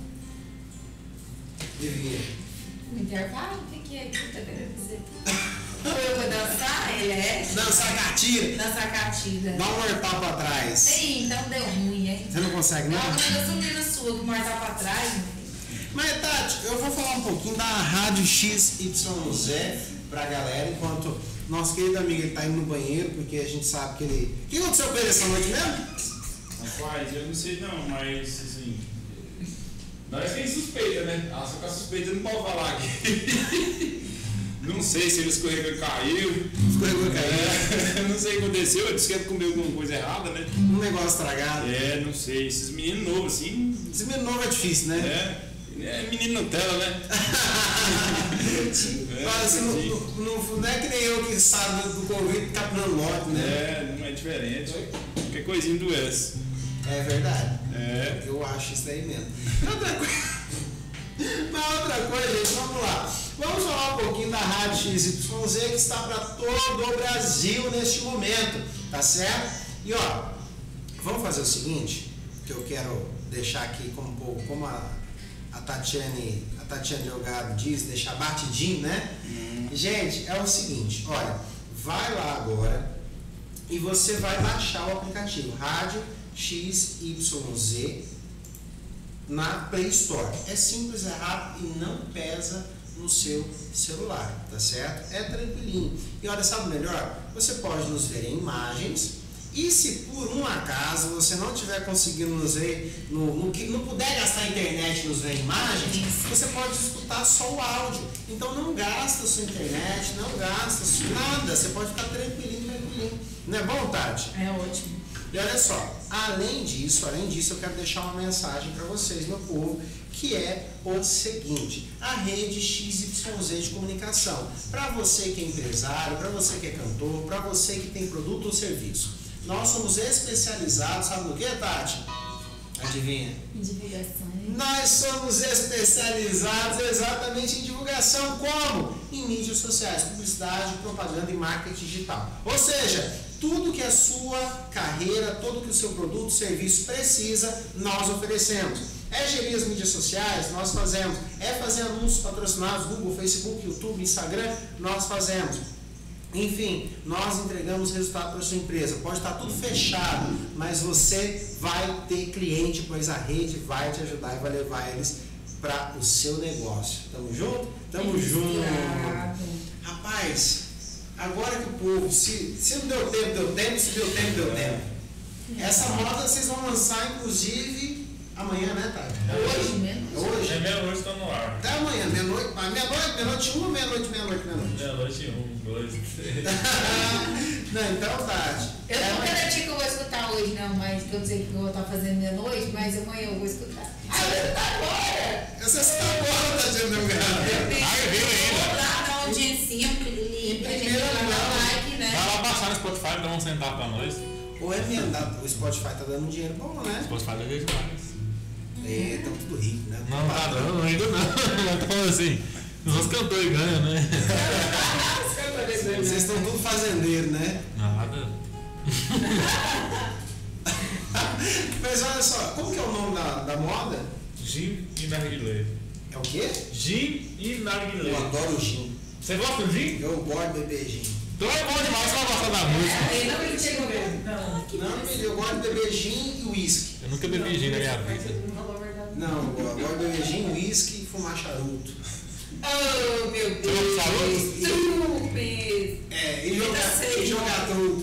Devia. No intervalo? O que, que é que você tá querendo dizer? Eu vou dançar? Ele é? Dançar catira, Dançar catida. dá um mortal pra trás. Sim, então deu ruim, hein? Você não consegue, não? Não, mas eu subi na sua, que mortal pra trás, meu filho. Mas, Tati, eu vou falar um pouquinho da Rádio X Y Z pra galera, enquanto nosso querido amigo ele tá indo no banheiro, porque a gente sabe que ele... O que aconteceu com ele essa noite mesmo? Rapaz, eu não sei não, mas assim. Nós quem suspeita, né? Ah, só que a suspeita não pode falar aqui. Não sei se ele escorregou e caiu. Escorregou e caiu. É, não sei o que aconteceu, eu disse que ele comeu alguma coisa errada, né? Um negócio estragado. É, não sei. Esses meninos novos assim. Esse menino novo é difícil, né? É, é menino Nutella, né? É, Olha, você não, entendi. não, não, não é que nem eu que sabe do Covid capinando lote, né? É, não é diferente. Qualquer coisinha do S. É verdade. É. Eu acho isso daí mesmo. Outra coisa. Mas outra coisa, gente, vamos lá. Vamos falar um pouquinho da Rádio X Y Z que está para todo o Brasil neste momento, tá certo? E ó, vamos fazer o seguinte, que eu quero deixar aqui como, um pouco- como a, a Tatiane, a Tatiane Delgado diz, deixar batidinho, né? Gente, é o seguinte, olha, vai lá agora e você vai baixar o aplicativo Rádio X Y Z na Play Store. É simples, é rápido e não pesa no seu celular, tá certo? É tranquilinho. E olha, sabe o melhor? Você pode nos ver em imagens e se por um acaso você não estiver conseguindo nos ver, no, no, que- não puder gastar a internet e nos ver em imagens, você pode escutar só o áudio. Então não gasta sua internet, não gasta sua- nada, você pode ficar tranquilinho, tranquilinho. Não é bom, Tati? É ótimo. E olha só, além disso, além disso, eu quero deixar uma mensagem para vocês, meu povo, que é o seguinte: a rede X Y Z de comunicação. Para você que é empresário, para você que é cantor, para você que tem produto ou serviço. Nós somos especializados, sabe no que, Tati? Adivinha? Divulgação. Nós somos especializados exatamente em divulgação, como? Em mídias sociais, publicidade, propaganda e marketing digital. Ou seja, tudo que a sua carreira, tudo que o seu produto, serviço precisa, nós oferecemos. É gerir as mídias sociais, nós fazemos. É fazer anúncios patrocinados, Google, Facebook, YouTube, Instagram, nós fazemos. Enfim, nós entregamos resultado para a sua empresa. Pode estar tudo fechado, mas você vai ter cliente, pois a rede vai te ajudar e vai levar eles para o seu negócio. Tamo junto? Tamo junto. Rapaz, agora que o povo, se, se não deu tempo, deu tempo, se deu tempo, deu tempo. Essa moda vocês vão lançar, inclusive, amanhã, né, Tati? Hoje mesmo? Hoje? É meia-noite, está no ar. Até amanhã, meia-noite, meia-noite, meia-noite um, meia-noite, meia-noite, meia-noite. Meia-noite um, dois, três. Não, então, Tati. Eu não garanti que eu vou escutar hoje, não, mas que eu sei que eu vou estar fazendo meia-noite, mas amanhã eu vou escutar. Ah, eu vou escutar agora! Você está agora, Tati Delgado. Ah, eu vi ainda. Vou lá dar uma audiência pra gente ir lá dar like, né? Vai lá baixar no Spotify, dá um centavo pra nós. Ou é emendado, o Spotify tá dando um dinheiro bom, né? Spotify dá jeito demais. É, estão tudo rico, né? Não, tá não, ainda não. Eu tô falando assim, os outros cantores ganham, né? Vocês estão tudo fazendeiros, né? Nada. Mas olha só, como que é o nome da, da moda? Gin e narguilé. É o quê? Gin e narguilé. Eu adoro gin. Você gosta do gin? Eu gosto de beber gin. Então é bom demais, você vai gostar da música. Ele não me chegou mesmo. Não. Não, eu gosto de beber gin e uísque. Eu nunca bebi gin na minha vida. Não, eu gosto de beber gin, uísque e fumar charuto. Oh, meu Deus. Você falou? Super. É, e jogar, e jogar truco.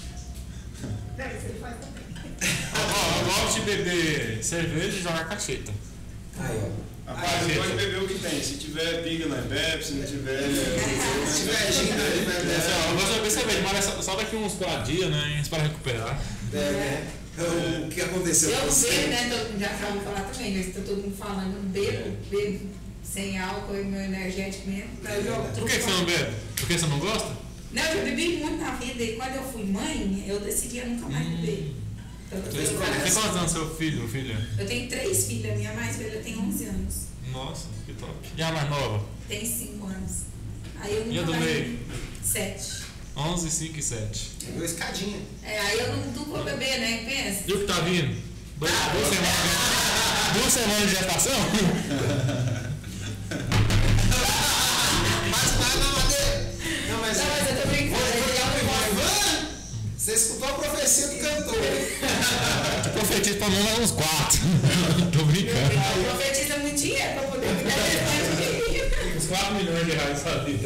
Ó, eu gosto de beber cerveja e jogar cacheta. Aí, ó. Rapaz, você pode beber o que tem. Se tiver pinga, nós bebe. Se não tiver. Se tiver gin, nós É, bebe. eu gosto de beber cerveja, mas é só- só daqui uns quatro dias, né? Para recuperar. É, né? Então, o que aconteceu Eu com bebo, você? né? Todo mundo já falou falar também, mas tá todo mundo falando, eu bebo, bebo sem álcool e meu energético mesmo. Então eu jogo Por que, que você não bebe? Porque você não gosta? Não, eu já bebi muito na vida e quando eu fui mãe, eu decidi a nunca mais beber. Então, eu, Fez tenho, promessa. Tem quantos anos seu filho, filha? eu tenho três filhas, minha mais velha tem onze anos, Nossa, que top. E a mais nova? tem cinco anos. Aí eu E a nunca do mais meio? bebi. Sete. onze, cinco e sete. Pegou escadinha. É, aí eu não, não vou beber, né? Pensa. E o que tá vindo? Duas, duas semanas, duas semanas de gestação? Mas vai na madeira. Não, mas. Não, mas eu tô brincando. Foi, foi, eu não foi, posso. foi. Você escutou a profecia do cantor. Profetiza pra mim mais uns quatro. Tô brincando. Eu profetiza muito dinheiro pra poder me dar mais dinheiro. Uns quatro milhões de reais nessa vida.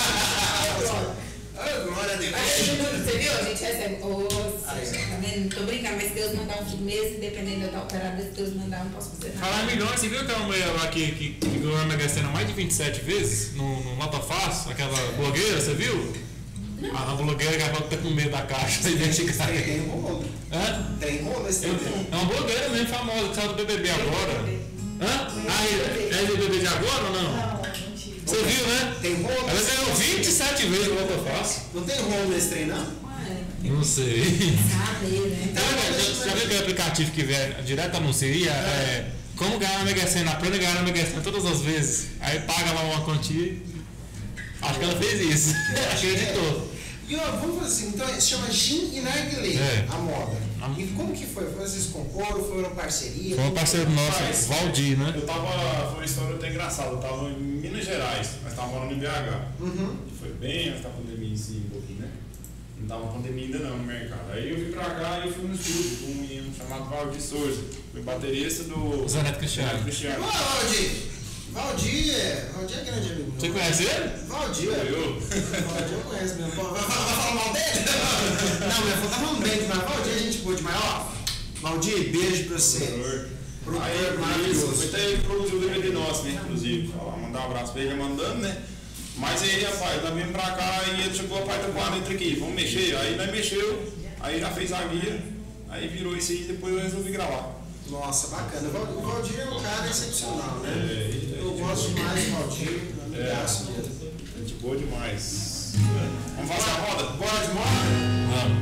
Ah, glória a Deus. Você viu? A gente recebe. Oh, tá vendo? Tô brincando, mas se Deus mandar um filho mesmo, independente de eu estar operada, se Deus mandar, eu não posso fazer nada. Falar em milhões, você viu aquela mulher lá que, que, que ganhou a Mega Sena mais de vinte e sete vezes no, no Lota Fácil, aquela blogueira, você viu? A, a blogueira que ela tá com medo da caixa, identificar. Tem rolo. Hã? Tem rolo esse Eu- tempo. É uma blogueira mesmo famosa, que saiu do B B B agora. Hã? Ah, é é do B B B de agora ou não? Você viu, né? Tem rolo. Ela ganhou vinte e sete vezes no Lota Fácil. Não tem rolo nesse trem, não? Não sei. Sabe, né? Já, já, já viu aquele aplicativo que vem direto anuncia? É, como ganhar na Mega Sena? Aprenda a ganhar na Mega Sena todas as vezes. Aí paga lá uma quantia. Acho que ela fez isso. Acho que editou. E ó, vamos fazer assim, então se chama Gin e Narguilé, É. a moda. A- E como que foi? Vocês comporam, foram parceria? Foi um parceiro nosso, Rapaz, Valdir, né? Eu tava. Foi uma história até engraçada. Eu tava em Minas Gerais, nós estávamos morando em B H. Uhum. E foi bem antes da pandemia em si, um pouquinho, né? Não tava pandemia ainda não no mercado. Aí eu vim pra cá e eu fui no estúdio com um menino chamado Valdir Souza. Foi baterista do. Zé Neto Cristiano. Zé Neto Cristiano. Ô, Valdir! Valdir é, Valdir é grande amigo meu. Você conhece ele? Valdir, é. Eu? Valdir eu conheço mesmo. Vai falar vai falar mal dele? Não, minha avó tá falando bem demais. Valdir é gente boa demais. Ó, Valdir, beijo pra você. Aí, Produtor isso, maravilhoso. foi até ele que produziu o D V D nosso, né? Inclusive. Ó, mandar um abraço pra ele mandando, né? Mas aí, rapaz, nós viemos pra cá e ele chegou, rapaz, tá com a letra aqui, vamos mexer. Aí nós mexeu, aí já fez a guia, aí virou isso aí e depois eu resolvi gravar. Nossa, bacana. O Val- o Valdir é um cara excepcional, né? É, Eu gosto demais do Valdir. Um abraço mesmo. gente boa demais. Vamos fazer a roda? Bora de moda? Vamos.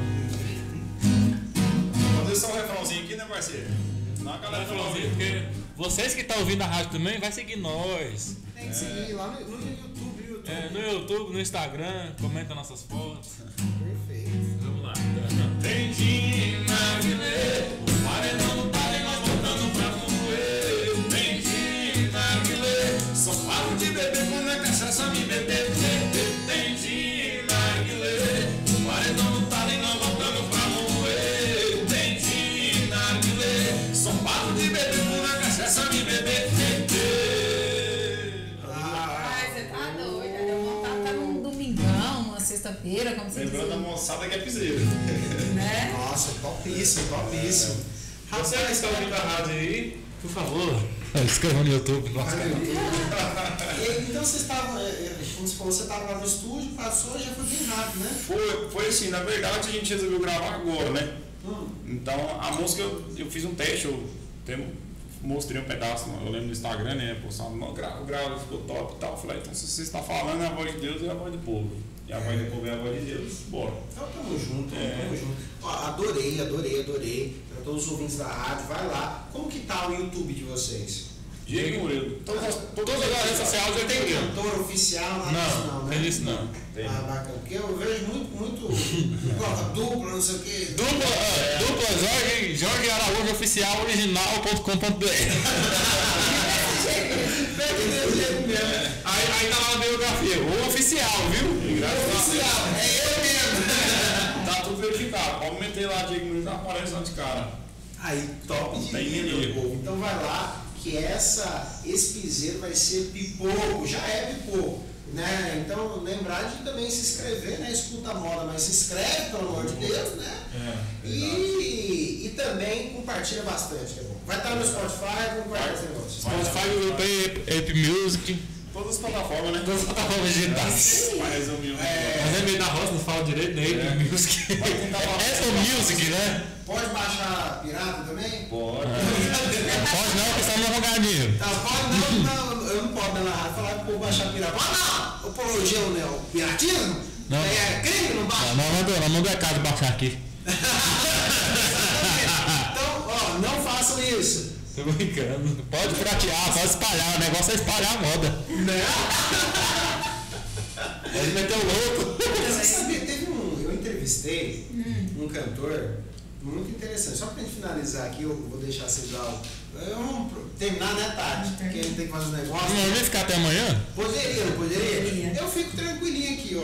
Vamos fazer só um refrãozinho aqui, né, parceiro? Não, a galera falou Porque vocês que estão ouvindo a rádio também, vai seguir nós. Tem que seguir lá no, no YouTube, no YouTube. É, no YouTube, no Instagram, comenta nossas fotos. Perfeito. Vamos lá. Tem gin na guilé, o paredão tá e nós voltando pra moer. terça-feira, como você Lembrando diz. a moçada que é piseiro. Né? Nossa, topíssimo, topíssimo. Você que está ouvindo a rádio aí, por favor, inscreva no YouTube. Nossa, cara. E, então você estava, como você falou, você estava lá no estúdio, passou e já foi bem rápido, né? Foi, foi assim, na verdade a gente resolveu gravar agora, né? Hum. Então a música eu, eu fiz um teste, eu tenho, mostrei um pedaço, eu lembro no Instagram, né? Postando, não, grava, grava, ficou top e tal. Eu falei, então se você está falando é a voz de Deus e a voz do povo. E a voz do povo é a voz de Deus. Bora. Então tamo junto, É. tamo junto. Ó, adorei, adorei, adorei. Para todos os ouvintes da rádio, vai lá. Como que tá o YouTube de vocês? Diego Murilo. Todas as todas as redes sociais já tem Tem eu. cantor oficial, nada disso Não, não, né? tem isso não. Tem. Ah, bacana. Porque eu vejo muito, muito igual, dupla, não sei o quê. Dupla, é, dupla Jorge, Jorge Araújo Oficial Original ponto com ponto b r. Aí, aí tá lá na biografia, o oficial, viu? Graças Oficial, é eu mesmo. Tá tudo verificado. Pode meter lá, Diego Murilo, já aparece lá de cara. Aí, top de Tem linha, inimigo. meu povo. Então vai lá, que essa, esse piseiro vai ser pipoco, já é pipoco. Né? Então lembrar de também se inscrever, né? Escuta a moda, mas se inscreve, pelo amor de Deus, né? É, E, e também compartilha bastante, que é bom. Vai estar no Spotify, compartilha esse negócio. Spotify, YouTube, App Music, Todas as plataformas, né? todas as plataformas digitais. Para resumir o É. Mas é meio da roça, não fala direito, né? É. App Music. Vai tentar falar. Apple Music, né? Pode baixar pirata também? Bora. Pode não, porque senão não vão ganhar dinheiro. Tá, pode não, não, eu não posso dar na rádio falar que o povo baixar pirata. Pode não! O apologia ao né, o piratismo? Não. É crime, não baixa? Não, não, não, não, não é caso baixar aqui. Então, ó, não façam isso. Tô brincando. Pode pratear, pode espalhar. O negócio é espalhar a moda. Né? Pode meter o louco. Você sabia, teve um. Eu entrevistei um cantor muito interessante. Só pra gente finalizar aqui, eu vou deixar vocês já. Eu vou terminar, né, tarde? Porque a gente tem que fazer os negócios. Não ia ficar até amanhã? Poderia, não poderia? Poderia. Eu fico tranquilinho aqui,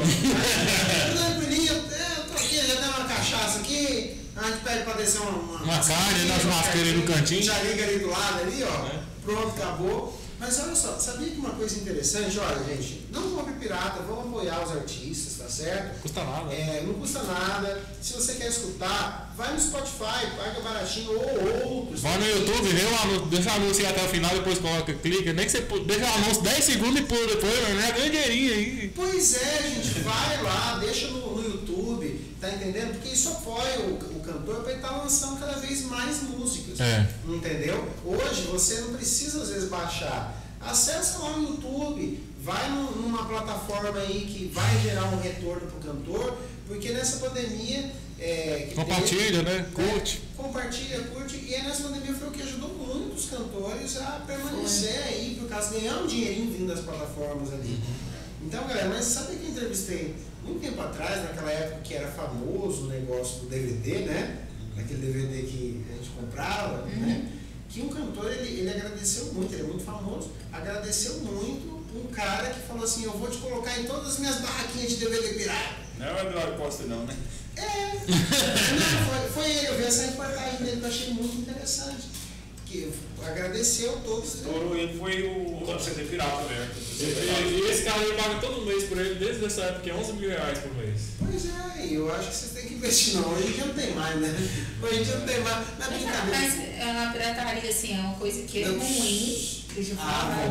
ó. Tranquilinho, eu tô aqui, já tem uma cachaça aqui. A gente pede pra descer uma, uma, Uma carne, na churrasqueira aí no cantinho. Já liga ali do lado ali, ó. É. Pronto, acabou. Mas olha só, sabia que uma coisa interessante, olha, gente, não compre pirata, vamos apoiar os artistas, tá certo? Não custa nada. É, não custa nada. Se você quer escutar, vai no Spotify, paga baratinho ou outros. Vai no YouTube, vê o anúncio, deixa o anúncio aí até o final, depois coloca, clica. Nem que você pu- deixa o anúncio dez segundos e pula depois, mas já ganha dinheirinho aí. Pois é, gente, vai lá, deixa no, no YouTube, tá entendendo? Porque isso apoia o, o cantor para ele estar lançando cada vez mais músicas. É. Entendeu? Hoje você não precisa às vezes baixar. Acessa lá no YouTube, vai num- numa plataforma aí que vai gerar um retorno pro cantor, porque nessa pandemia. É, que Compartilha, teve, né? Curte. Compartilha, curte. E aí nessa pandemia foi o que ajudou muito os cantores a permanecer aí, por causa de ganhar um dinheirinho vindo das plataformas ali. Então, galera, mas sabe que eu entrevistei muito tempo atrás, naquela época que era famoso o negócio do D V D, né? Aquele D V D que a gente comprava, né? Que um cantor, ele, ele agradeceu muito, ele é muito famoso, agradeceu muito um cara que falou assim, eu vou te colocar em todas as minhas barraquinhas de D V D pirata. Não é o Eduardo Costa, não, né? É, não, foi, foi ele, eu vi essa reportagem dele que eu achei muito interessante. Que agradeceu todos. Estourou ele, foi o C D Pirata mesmo. E, e- e esse cara ele paga todo mês por ele, desde essa época, que é onze mil reais por mês. Pois é, e eu acho que vocês têm que investir não. Hoje em dia não tem mais, né? Hoje em dia não tem mais. Não é brincadeira. Mas é, a pirataria, assim, é uma coisa que é Eu- ruim. Deixa eu Ah, falar.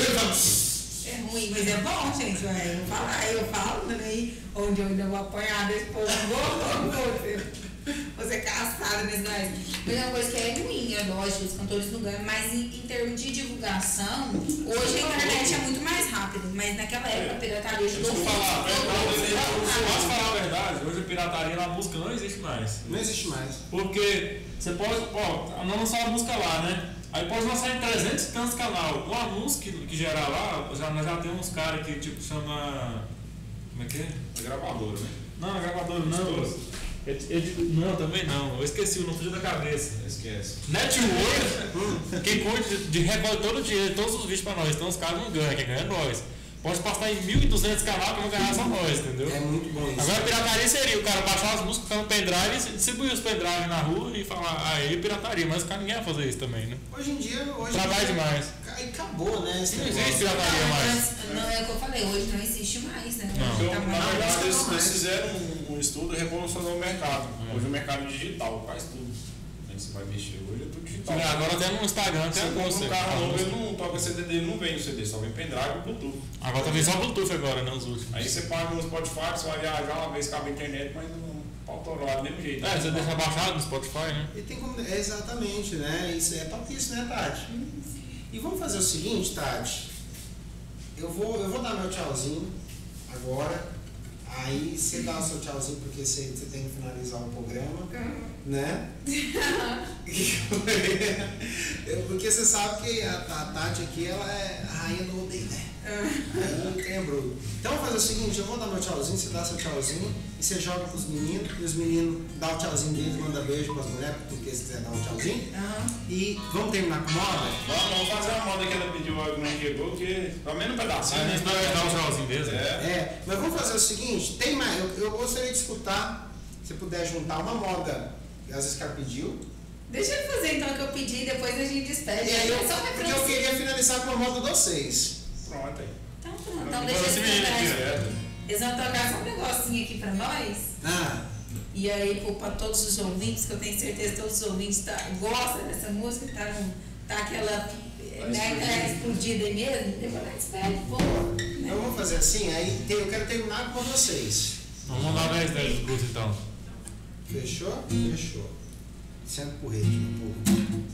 bom. É ruim, mas é bom, gente. Ué, eu vou falar, eu falo também, onde eu ainda vou apanhar desse povo. Vou, vou, vou. Vou ser caçada nesse nariz. Mas é uma coisa que é ruim, é lógico, os cantores não ganham, mas em, em termos de divulgação, hoje a internet é muito mais rápida, mas naquela época a pirataria ajudou Deixa eu muito. falar, a verdade, Todo se eu mundo posso falar a verdade, hoje a pirataria na música não existe mais. Não existe mais. Porque você pode, ó, não lançar a música lá, né? Aí pode lançar em trezentos e tantos canal. O anúncio que, que gerar lá, já, nós já temos uns caras que tipo chama. Como é que é? É gravadora, né? Não, gravador não. Ed- ed- não, também não. Eu esqueci, não fugiu da cabeça. Esquece. Network, quem curte de, de recolhe todo o dinheiro, todos os vídeos pra nós. Então os caras não ganham, quem ganha é nós. pode postar em mil e duzentos canais que vão ganhar só nós, entendeu? É muito bom isso. Agora, pirataria seria o cara baixar as músicas, ficar no pendrive, distribuir os pendrive na rua e falar, ah, aí pirataria, mas o cara ninguém vai fazer isso também, né? Hoje em dia. Hoje Trabalha em dia, demais. Aí acabou, né? Esse Não negócio. existe pirataria mais. Não, não é o que eu falei, hoje não existe mais, né? Não. Então, Tá na mais- verdade, não eles, mais. eles fizeram um, um estudo e revolucionou o mercado. É. Hoje o mercado digital faz tudo. Aí você vai mexer, hoje é tudo digital. Agora até no Instagram, Você tem a compra um carro as novo, músicas. ele não toca C D dele, não vem o C D, só vem pendrive e Bluetooth. Agora tá vindo só Bluetooth agora, né? Os últimos. Aí você paga no Spotify, você vai viajar uma vez, cabe a internet, mas não faltou lá do mesmo jeito. É, você deixa baixado no Spotify, né? E tem como. É exatamente, né? Isso é top isso, né, Tati? E vamos fazer o seguinte, Tati. Eu vou, eu vou dar meu tchauzinho agora. Aí você dá o seu tchauzinho porque você, você tem que finalizar o programa, né? Porque você sabe que a, a Tati aqui, ela é a rainha do odeio, né? Ela não tem bruto. Então vamos fazer o seguinte, eu vou dar meu tchauzinho, você dá seu tchauzinho e você joga pros meninos, e os meninos dão o tchauzinho deles, manda beijo pras mulheres, porque se quiser dar um tchauzinho. Aham. E vamos terminar com moda? Vamos, vamos fazer a moda que ela pediu, a não chegou, que pelo menos um pedacinho, A né? gente vai dar um tchauzinho mesmo. É. É, mas vamos fazer o seguinte, tem mais, eu, eu gostaria de escutar, se puder juntar uma moda, que às vezes o cara pediu. Deixa eu fazer então o que eu pedi e depois a gente despede. E aí eu, É só porque eu referência. queria finalizar com a moda de vocês. Pronto aí. Então pronto, então Agora deixa esse eles menino cantarem. Direto. Eles vão tocar só um negocinho aqui pra nós. Ah, E aí, pô, pra todos os ouvintes, que eu tenho certeza que todos os ouvintes tá, gostam dessa música, tá, num, tá aquela, né, aquela explodida aí mesmo, depois a gente pede, pô. Né? então vamos fazer assim, aí tem- eu quero terminar com vocês. Vamos mandar dez dez do Bluetooth então. Fechou? Fechou. Senta pro rede, meu povo.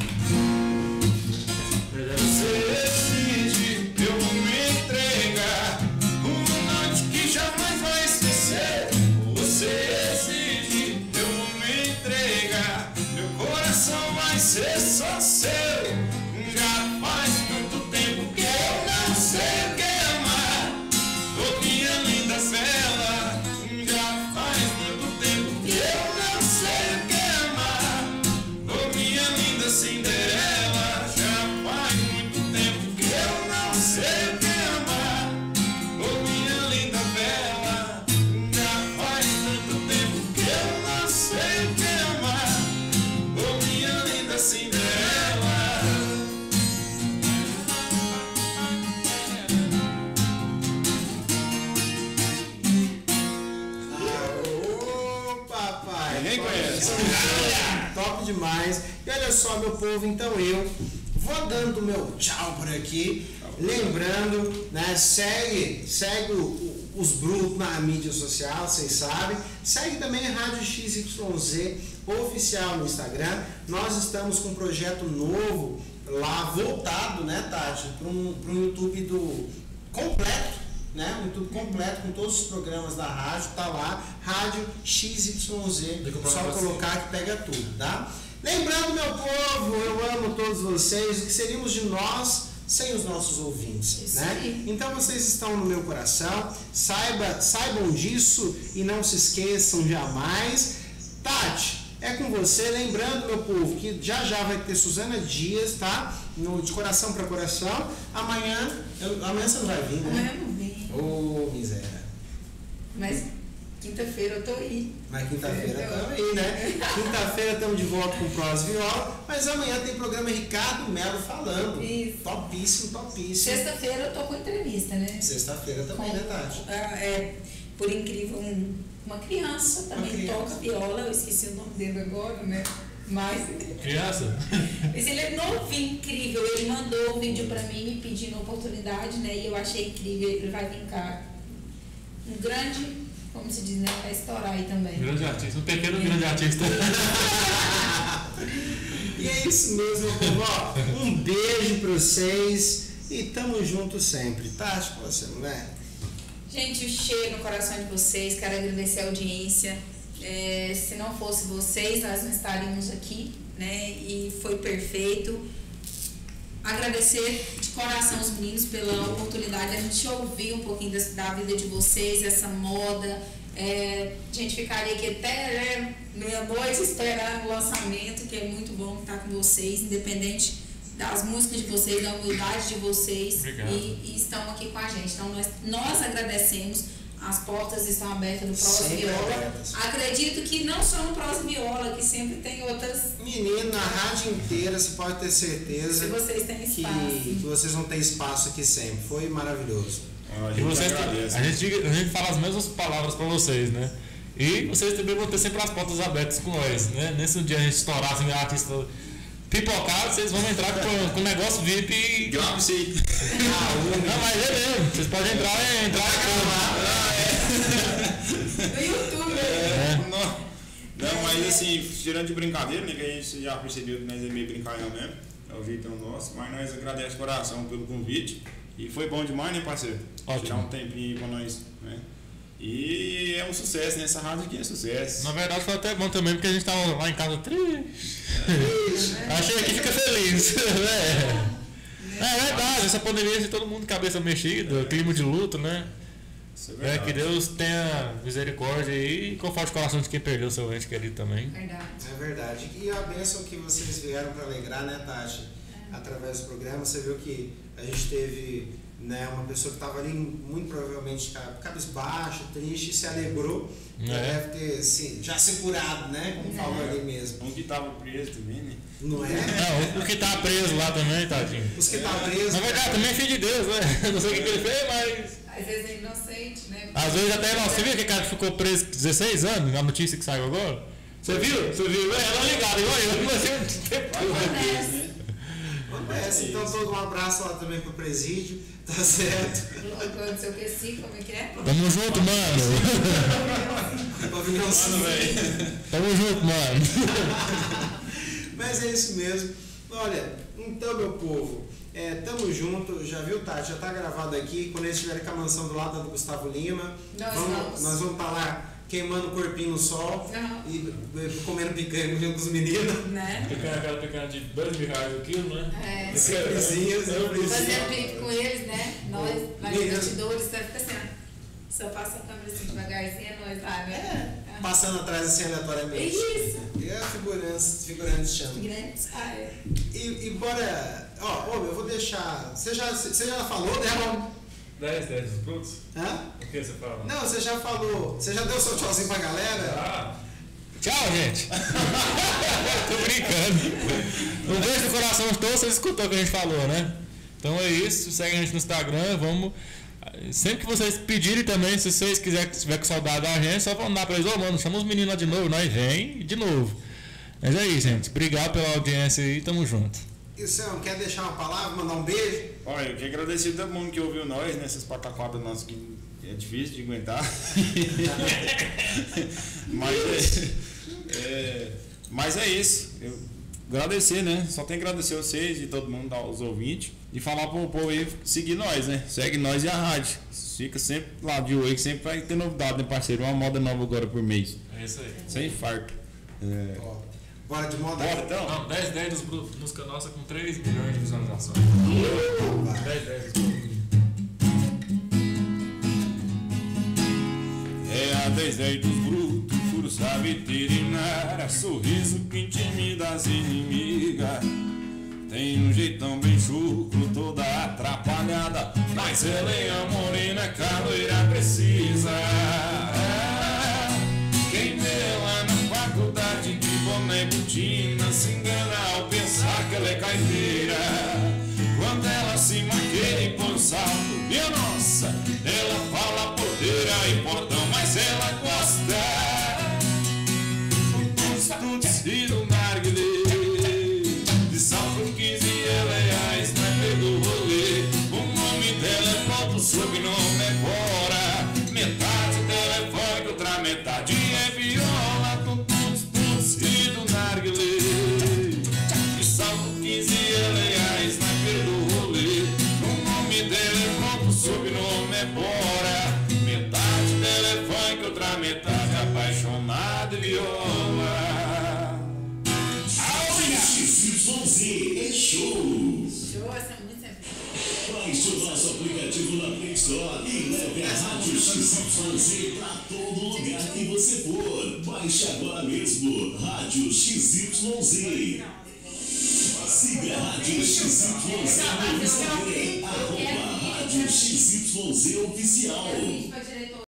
Você decide, eu vou me entregar. Uma noite que jamais vai esquecer. Você decide, eu vou me entregar. Meu coração vai ser só seu. Já faz muito tempo que eu não sei o que amar. Ô minha linda bela, já faz muito tempo que eu não sei o que amar. Ô minha linda Cinderela, já faz muito tempo que eu não sei o que amar. Ô minha linda bela, já faz tanto tempo que eu não sei o que amar. Ô minha linda Cinderela. Ô, papai. Ninguém conhece. Top demais. E olha só, meu povo, então eu vou dando meu tchau por aqui. Lembrando, né, segue, segue o- o- os brutos na mídia social, vocês sabem. Segue também a Rádio X Y Z oficial no Instagram. Nós estamos com um projeto novo lá, voltado, né, Tati, para um, para um YouTube do completo, né, um YouTube completo com todos os programas da rádio, tá lá, Rádio X Y Z, só colocar que pega tudo, tá? Lembrando, meu povo, eu amo todos vocês, o que seríamos de nós sem os nossos ouvintes, Isso né? aí. Então vocês estão no meu coração, saiba, saibam disso e não se esqueçam jamais. Tati, é com você, lembrando, meu povo, que já já vai ter Suzana Dias, tá? No De Coração para Coração. Amanhã, eu- amanhã você não vai vir, Amanhã né? eu não vim, Ô, miséria. mas quinta-feira eu tô aí. Na quinta-feira É, estamos aí, né? Quinta-feira estamos de volta com o Pros Viola, mas amanhã tem programa Ricardo Melo falando. Isso. Topíssimo, topíssimo. Sexta-feira eu tô com entrevista, né? Sexta-feira também, né, Tati? Ah, é, por incrível, um- uma criança também criança. toca viola, eu esqueci o nome dele agora, né? Mas, Criança? mas ele é novinho, incrível. Ele mandou um vídeo pra mim me pedindo oportunidade, né? E eu achei incrível. Ele vai vir cá. Um grande, como se diz, né? Vai estourar aí também. Grande artista, um pequeno grande artista. E é isso mesmo, meu povo. Ó, um beijo pra vocês e tamo junto sempre. Tati, com você, não é? Gente, o cheiro no coração de vocês, quero agradecer a audiência. É, se não fosse vocês, nós não estaríamos aqui, né? E foi perfeito. Agradecer de coração os meninos pela oportunidade de a gente ouvir um pouquinho da, da vida de vocês, essa moda. É, a gente ficaria aqui até né, meia-noite esperando o lançamento, que é muito bom estar com vocês, independente das músicas de vocês, da humildade de vocês e, e estão aqui com a gente. Então nós, nós agradecemos, as portas estão abertas do Prosa Sempre Viola. abertas. Acredito que não só no Prosa Viola, que sempre tem outras. Menino, na rádio inteira, você pode ter certeza Se vocês têm que, espaço. que vocês vão ter espaço aqui sempre. Foi maravilhoso. A E gente vocês, agradece. a, gente, a gente fala as mesmas palavras pra vocês, né? E vocês também vão ter sempre as portas abertas com nós, né? Nesse dia a gente estourar assim, artista pipocado, vocês vão entrar com, com negócio V I P e. Grave isso aí. Não, mas é mesmo, vocês podem entrar e entrar No YouTube. É, não, não, mas assim, tirando de brincadeira, né, que a gente já percebeu que nós é meio brincalhão mesmo, é o jeitão nosso, mas nós agradecemos de coração pelo convite e foi bom demais, né, parceiro? Ótimo. Tirar um tempinho aí pra nós, né? E é um sucesso, né? Essa rádio aqui é sucesso. Na verdade foi até bom também, porque a gente tava lá em casa triste. Achei que fica feliz. É. É verdade, essa pandemia de todo mundo de cabeça mexida, clima de luto, né? Isso é É, verdade. que Deus tenha misericórdia aí e conforte o coração de quem perdeu seu ente querido também. Verdade. É verdade. E a bênção que vocês vieram para alegrar, né, Tati? Através do programa, você viu que a gente teve, né, uma pessoa que estava ali muito provavelmente cabisbaixo, triste, e se alegrou. É. Já deve ter se, já se curado, né? Como É. falou ali mesmo. Um que tava preso também, né? Não é? Não, o que tá preso lá também, tadinho. Os que estão presos. Na verdade, também é filho de Deus, né? Não sei o que que ele fez, mas. Às vezes é inocente, né? Às vezes até não. Você viu aquele cara que ficou preso dezesseis anos, na notícia que saiu agora? Você viu? Você viu? É, ela ligada, igual eu, não sei Acontece. Acontece. Então, todo um abraço lá também pro presídio, tá certo? Não sei o que sim, como é que é? Tamo junto, mano. Pavilhão sim. Tamo junto, mano. Mas é isso mesmo. Olha, então, meu povo, é, tamo junto. Já viu, Tati? Já tá gravado aqui. Quando eles estiverem com a mansão do lado do Gustavo Lima, Nós vamos, vamos. nós vamos estar lá queimando o corpinho no sol Aham. e, e comendo picanha junto com os meninos. Né? Picanha, aquela picanha de dois mil reais o quilo, né? É. Simplesinho, simplesinho. Fazendo pique com eles, né? Nós, lá nos Mesmo. bastidores, tá fica assim, ó. Só passa a câmera assim devagarzinho, é nós lá, né? É, passando atrás assim aleatoriamente. Isso. E a figurança, figurantes chama. Grandes. Ah, é. E, e bora. Ó, ô, eu vou deixar. Você já, você já falou, né? dez, dez dos brutos? Hã? O que você fala? Não, você já falou. Você já deu seu tchauzinho pra galera? Ah. Tchau, gente. Tô brincando. Um beijo no coração de todos, vocês escutou o que a gente falou, né? Então é isso, segue a gente no Instagram, vamos. Sempre que vocês pedirem também, se vocês quiserem, se tiver com saudade da gente, só mandar pra eles, ô mano, chama os meninos lá de novo, nós vem de novo. Mas é isso, gente. Obrigado pela audiência aí, tamo junto. E Sam, quer deixar uma palavra, mandar um beijo? Olha, eu quero agradecer a todo mundo que ouviu nós nessas pataquadas nossas que é difícil de aguentar. mas, é, é, mas é isso. Eu agradecer, né? Só tem que agradecer a vocês e todo mundo, aos ouvintes. E falar pro povo aí seguir nós, né? Segue nós e a rádio. Fica sempre lá de olho, que sempre vai ter novidade, né, parceiro? Uma moda nova agora por mês. É isso aí. Sem farto. É. Ó, bora de moda. Bora então? Não, dez, dez dos brutos, música nossa com três milhões de visualizações. dez, dez dos brutos. É a dez dez dos brutos, força veterinária, sorriso que intimida as inimigas. Tem um jeitão bem chucro, toda atrapalhada, mas ela é a morena que a loira precisa. É, quem vê lá na faculdade de boné e botina se engana ao pensar que ela é caipira. Quando ela se maqueia e põe salto, minha nossa, ela fala porteira e portão, mas ela gosta do tudo do narguilé. De salto quinze ela é a sniper do rolê. O nome dela é pronto, o sobrenome é Bora. Metade dela é funk, outra metade é viola. Do tudo do narguilé. De salto quinze ela é a sniper do rolê. O nome dela é pronto, o sobrenome é Bora. Metade dela é funk, outra metade é apaixonada e viola. X Y Z é show. Show, essa música é Baixe o nosso aplicativo na Play Store e leve a Rádio X Y Z pra todo lugar que você for. Baixe agora mesmo, Rádio X Y Z. Se Siga a Rádio X Y Z no Instagram, arroba Rádio X Y Z Oficial.